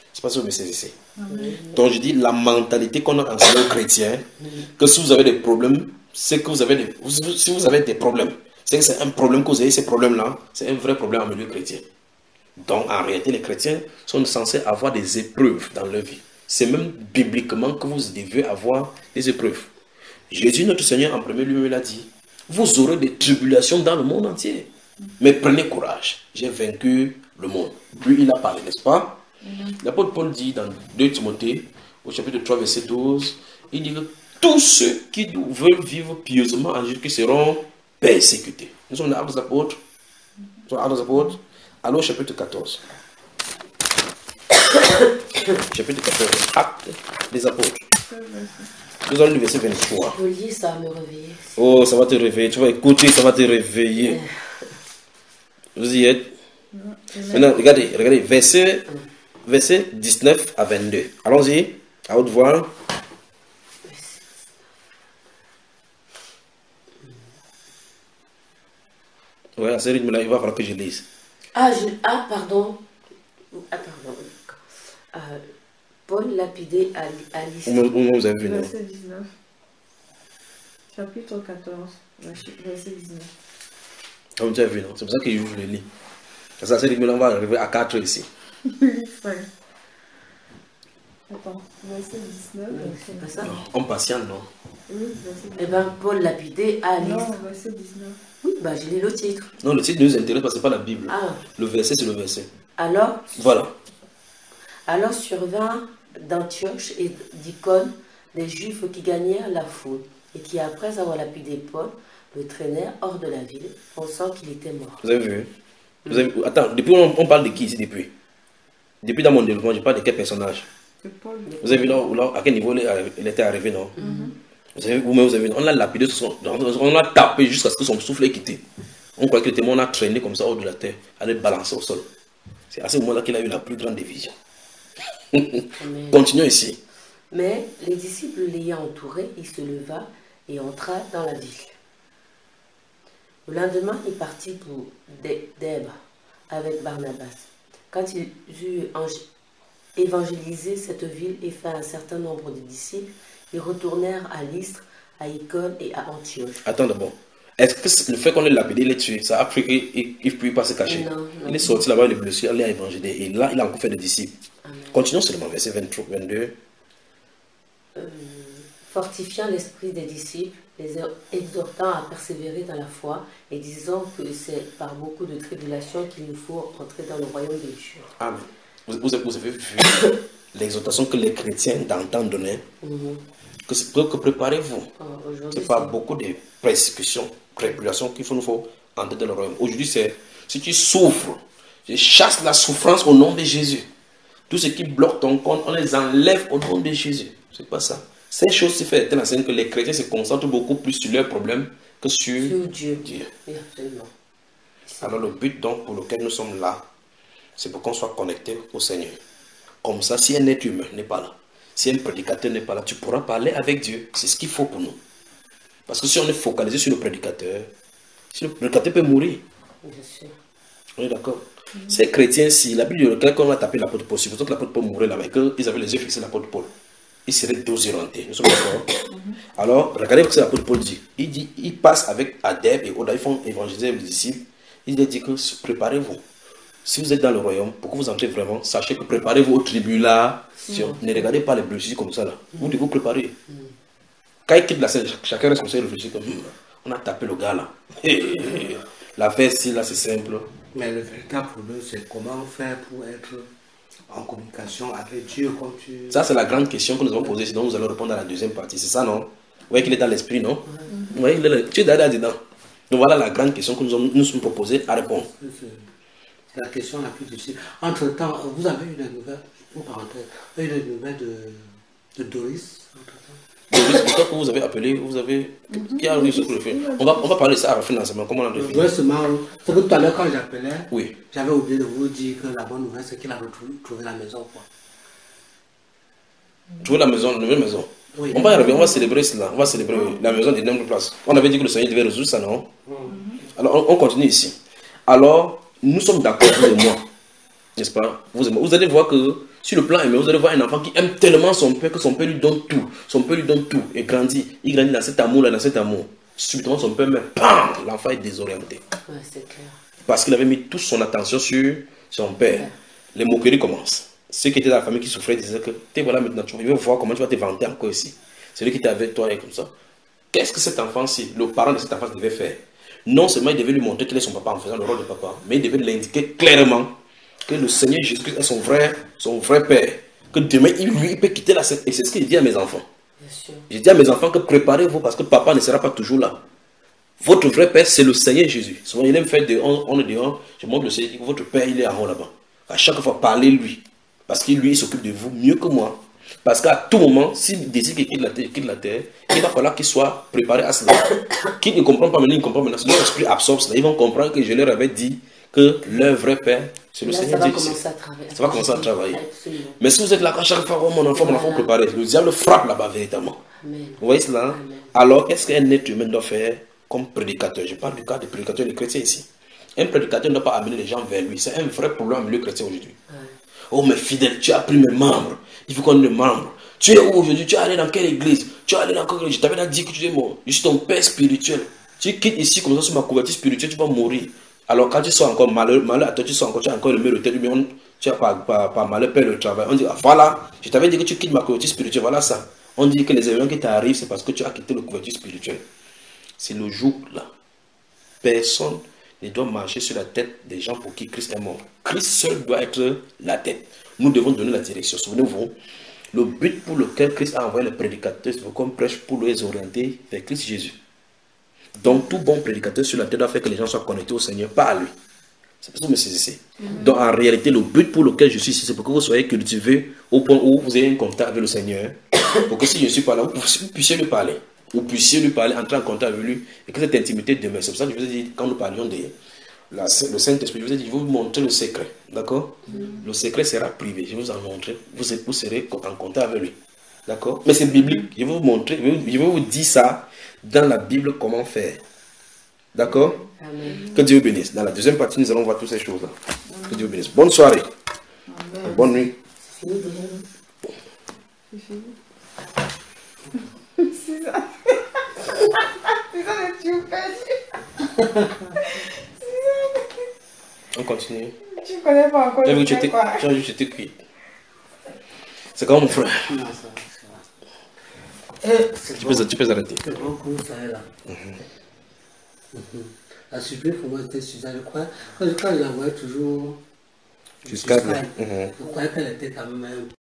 C'est pas ce que vous saisissez. Donc je dis la mentalité qu'on a enseigné aux chrétiens, que si vous avez des problèmes, c'est que vous avez des, si vous avez des problèmes, c'est que c'est un problème que vous avez, ces problèmes-là, c'est un vrai problème en milieu chrétien. Donc en réalité, les chrétiens sont censés avoir des épreuves dans leur vie. C'est même bibliquement que vous devez avoir des épreuves. Jésus, notre Seigneur, en premier lieu, il a dit, vous aurez des tribulations dans le monde entier. Mais prenez courage, j'ai vaincu le monde. Lui, il a parlé, n'est-ce pas? Mm-hmm. L'apôtre Paul dit dans deux Timothée, au chapitre trois, verset douze, il dit que tous ceux qui veulent vivre pieusement en Jésus seront persécutés. Nous sommes dans l'Acte des Apôtres. Nous sommes dans l'Acte des Apôtres. Alors, chapitre quatorze. Chapitre quatorze, Acte des Apôtres. Nous allons le verset vingt-trois. Je lis, ça va me réveiller. Oh, ça va te réveiller. Tu vas écouter, ça va te réveiller. Vous y êtes? Maintenant, regardez, regardez, verset, verset dix-neuf à vingt-deux. Allons-y, à haute voix. Ouais, à ce rythme-là, il va falloir que je lise. Ah, je, ah pardon. Ah, pardon. Euh, Paul lapidé à, à l'issue. Où vous avez vu, non? Verset dix-neuf. Chapitre quatorze, verset dix-neuf. Ah, vous avez vu, non? C'est pour ça que je vous le lis. Parce que à ce rythme-là, on va arriver à quatre ici. Attends, verset dix-neuf. C'est pas ça? Non, on patiente, non? Oui, verset dix-neuf. Eh bien, Paul lapidé à l'issue. Non, verset dix-neuf. Oui, bah, je lis le titre. Non, le titre ne nous intéresse pas, ce n'est pas la Bible. Ah. Le verset, c'est le verset. Alors, voilà. Alors survint d'Antioche et d'Icône des Juifs qui gagnèrent la foule et qui, après avoir lapidé Paul, le traînèrent hors de la ville, pensant qu'il était mort. Vous avez vu? Vous avez... Attends, depuis on, on parle de qui ici depuis? Depuis dans mon développement, je parle de quel personnage? Paul. Vous avez vu là, là, à quel niveau il, arrivé, il était arrivé, non? Mm-hmm. Vous avez vu, vous-même, vous avez vu, on l'a lapidé, on l'a tapé jusqu'à ce que son souffle ait quitté. On croit que le témoin a traîné comme ça hors de la terre, allait balancer au sol. C'est à ce moment-là qu'il a eu la plus grande division. Mais, continuons ici. Mais les disciples l'ayant entouré, il se leva et entra dans la ville. Le lendemain, il partit pour Dèbre avec Barnabas. Quand il eut évangélisé cette ville et fait un certain nombre de disciples, ils retournèrent à Lystre, à Icône et à Antioche. Attends d'abord. Est-ce que le fait qu'on ait lapidé, il est tué, ça a fait qu'il ne peut pas se cacher? Non, non. Il est sorti là-bas, il est blessé, il a évangélisé. Et là, il a encore fait des disciples. Amen. Continuons seulement, verset vingt-trois, vingt-deux. Euh, fortifiant l'esprit des disciples, les exhortant à persévérer dans la foi et disant que c'est par beaucoup de tribulations qu'il nous faut entrer dans le royaume de Dieu. Amen. Vous, vous, vous avez vu l'exhortation que les chrétiens d'antan donnaient? Mm-hmm. Que, que, que préparez-vous. Oh, c'est pas beaucoup de persécutions, tribulations qu'il faut nous faut entrer dans le royaume. Aujourd'hui, c'est si tu souffres, je chasse la souffrance au nom de Jésus. Tout ce qui bloque ton compte, on les enlève au nom de Jésus. C'est pas ça. Ces choses se fait telle enseigne que les chrétiens se concentrent beaucoup plus sur leurs problèmes que sur, sur Dieu. Dieu. Oui, absolument. Alors le but donc pour lequel nous sommes là, c'est pour qu'on soit connecté au Seigneur. Comme ça, si un être humain n'est pas là, si un prédicateur n'est pas là, tu pourras parler avec Dieu. C'est ce qu'il faut pour nous. Parce que si on est focalisé sur le prédicateur, si le prédicateur peut mourir. Bien sûr. On est d'accord. Mm-hmm. Ces chrétiens-ci, la Bible, quelqu'un a tapé l'apôtre Paul, c'est pour ça que l'apôtre Paul mourait là-bas, et qu'ils avaient les yeux fixés sur l'apôtre Paul. Ils seraient désorientés. Nous sommes d'accord. Mm-hmm. Alors, regardez ce que l'apôtre Paul dit. Il dit, il passe avec Adèbe et Oda, ils font évangéliser les disciples. Il dit que préparez-vous. Si vous êtes dans le royaume, pour que vous entrez vraiment, sachez que préparez-vous aux tribulations. Mmh. Ne regardez pas les blessures comme ça là. Vous devez vous préparer. Mmh. Quand il quitte la scène, chacun reste comme ça et réfléchit comme on a tapé le gars là. L'affaire ici là c'est simple. Mais le véritable problème c'est comment faire pour être en communication avec Dieu comme tu... Ça c'est la grande question que nous avons posée, sinon nous allons répondre à la deuxième partie. C'est ça non? Vous voyez qu'il est dans l'esprit non? Mmh. Oui, tu es là-dedans. Donc voilà la grande question que nous nous, nous sommes proposés à répondre. C'est la question la plus difficile. Entre-temps, vous avez eu des nouvelles, pour parenthèse, eu des nouvelles de, de Doris Doris, c'est toi que vous avez appelé, vous avez... Mm-hmm. Qui a eu ce que le fait? On va, on va parler de ça à la fin de l'enseignement, comment on a défini. Récemment, c'est que tout à l'heure quand j'appelais, oui. J'avais oublié de vous dire que la bonne nouvelle c'est qu'il a retrouvé la maison. Quoi. Trouver la maison, la nouvelle maison. Oui. On va y arriver, on va célébrer cela, on va célébrer mm-hmm. la maison des nombreuses places. On avait dit que le Seigneur devait résoudre ça, non? Mm-hmm. Alors on, on continue ici. Alors, nous sommes d'accord, vous et moi, n'est-ce pas? Vous, et moi. Vous allez voir que Sur le plan humain, vous allez voir un enfant qui aime tellement son père que son père lui donne tout. Son père lui donne tout et grandit. Il grandit dans cet amour-là, dans cet amour. Subitement, son père meurt. Bam! L'enfant est désorienté. Ouais, c'est clair. Parce qu'il avait mis toute son attention sur son père. Ouais. Les moqueries commencent. Ceux qui étaient dans la famille qui souffraient disaient que t'es voilà maintenant, tu veux voir comment tu vas te vanter encore ici. Celui qui était avec toi est comme ça. Qu'est-ce que cet enfant-ci, le parent de cet enfant devait faire? Non seulement il devait lui montrer qu'il est son papa en faisant le rôle de papa, mais il devait l'indiquer clairement que le Seigneur Jésus-Christ est son vrai, son vrai père. Que demain, il, lui, il peut quitter la scène. Et c'est ce qu'il dit à mes enfants. Je dis à mes enfants que préparez-vous parce que papa ne sera pas toujours là. Votre vrai père, c'est le Seigneur Jésus. Souvent, il aime faire de on, on est dehors. Je montre le Seigneur, votre père, il est en haut là-bas. À chaque fois, parlez-lui. Parce qu'il lui, il s'occupe de vous mieux que moi. Parce qu'à tout moment, s'il décide qu'il quitte la terre, quitte la terre, il va falloir qu'il soit préparé à cela. Qui ne comprend pas maintenant, il comprend maintenant. Si leur esprit absorbe cela, ils vont comprendre que je leur avais dit que leur vrai père, c'est le là, Seigneur Dieu. Jésus. Ça va commencer à travailler. Absolument. Mais si vous êtes là, à chaque fois, oh, mon enfant, mon enfant préparé, le diable frappe là-bas véritablement. Amen. Vous voyez cela? Amen. Alors, qu'est-ce qu'un être humain doit faire comme prédicateur? Je parle du cas des prédicateurs des chrétiens ici. Un prédicateur ne doit pas amener les gens vers lui. C'est un vrai problème au milieu chrétien aujourd'hui. Ouais. Oh, mais fidèle, tu as pris mes membres. Il faut qu'on ait des membres. Tu es où aujourd'hui? Tu es allé dans quelle église? Tu es allé dans quelle église? Je t'avais dit que tu es mort. Je suis ton père spirituel. Tu quittes ici comme ça sur ma couverture spirituelle, tu vas mourir. Alors quand tu sors encore malheur, malheur à toi, tu sors encore, tu as encore le meilleur tel, mais on, tu as pas, pas, pas malheur, père le travail. On dit, ah, voilà, je t'avais dit que tu quittes ma couverture spirituelle, voilà ça. On dit que les événements qui t'arrivent, c'est parce que tu as quitté la couverture spirituelle. C'est le jour-là. Personne ne doit marcher sur la tête des gens pour qui Christ est mort. Christ seul doit être la tête. Nous devons donner la direction. Souvenez-vous, le but pour lequel Christ a envoyé les prédicateurs, c'est qu'on prêche pour les orienter vers Christ Jésus. Donc, tout bon prédicateur sur la terre doit faire que les gens soient connectés au Seigneur, pas à lui. C'est pour ça que vous me saisissez. Mm-hmm. Donc, en réalité, le but pour lequel je suis ici, c'est pour que vous soyez cultivés au point où vous ayez un contact avec le Seigneur. Pour que si je ne suis pas là, vous puissiez lui parler. Vous puissiez lui parler, entrer en contact avec lui, et que cette intimité demeure. C'est pour ça que je vous ai dit, quand nous parlions de la, le Saint-Esprit, je vous ai dit, je vais vous montrer le secret. D'accord? Mm-hmm. Le secret sera privé. Je vais vous en montrer. Vous, vous serez en contact avec lui. D'accord? Mais c'est biblique. Je vais vous montrer, je vais vous dire ça dans la Bible, comment faire. D'accord? Amen. Que Dieu vous bénisse. Dans la deuxième partie, nous allons voir toutes ces choses-là. Que Dieu vous bénisse. Bonne soirée. Amen. Bonne nuit. C'est fini déjà. C'est fini. C'est ça. C'est ça le tu perdu. On continue. Tu ne connais pas encore. J'ai vu que j'étais cuit. C'est comme mon frère. Non, ça. Et tu, bon. peux, tu peux arrêter. C'est bon pour ça là. Mm-hmm. Mm-hmm. La surprise pour moi c'était Suzanne. Je crois, quand je la voyais toujours jusqu'à. Jusqu mm-hmm. Je croyais qu'elle était quand même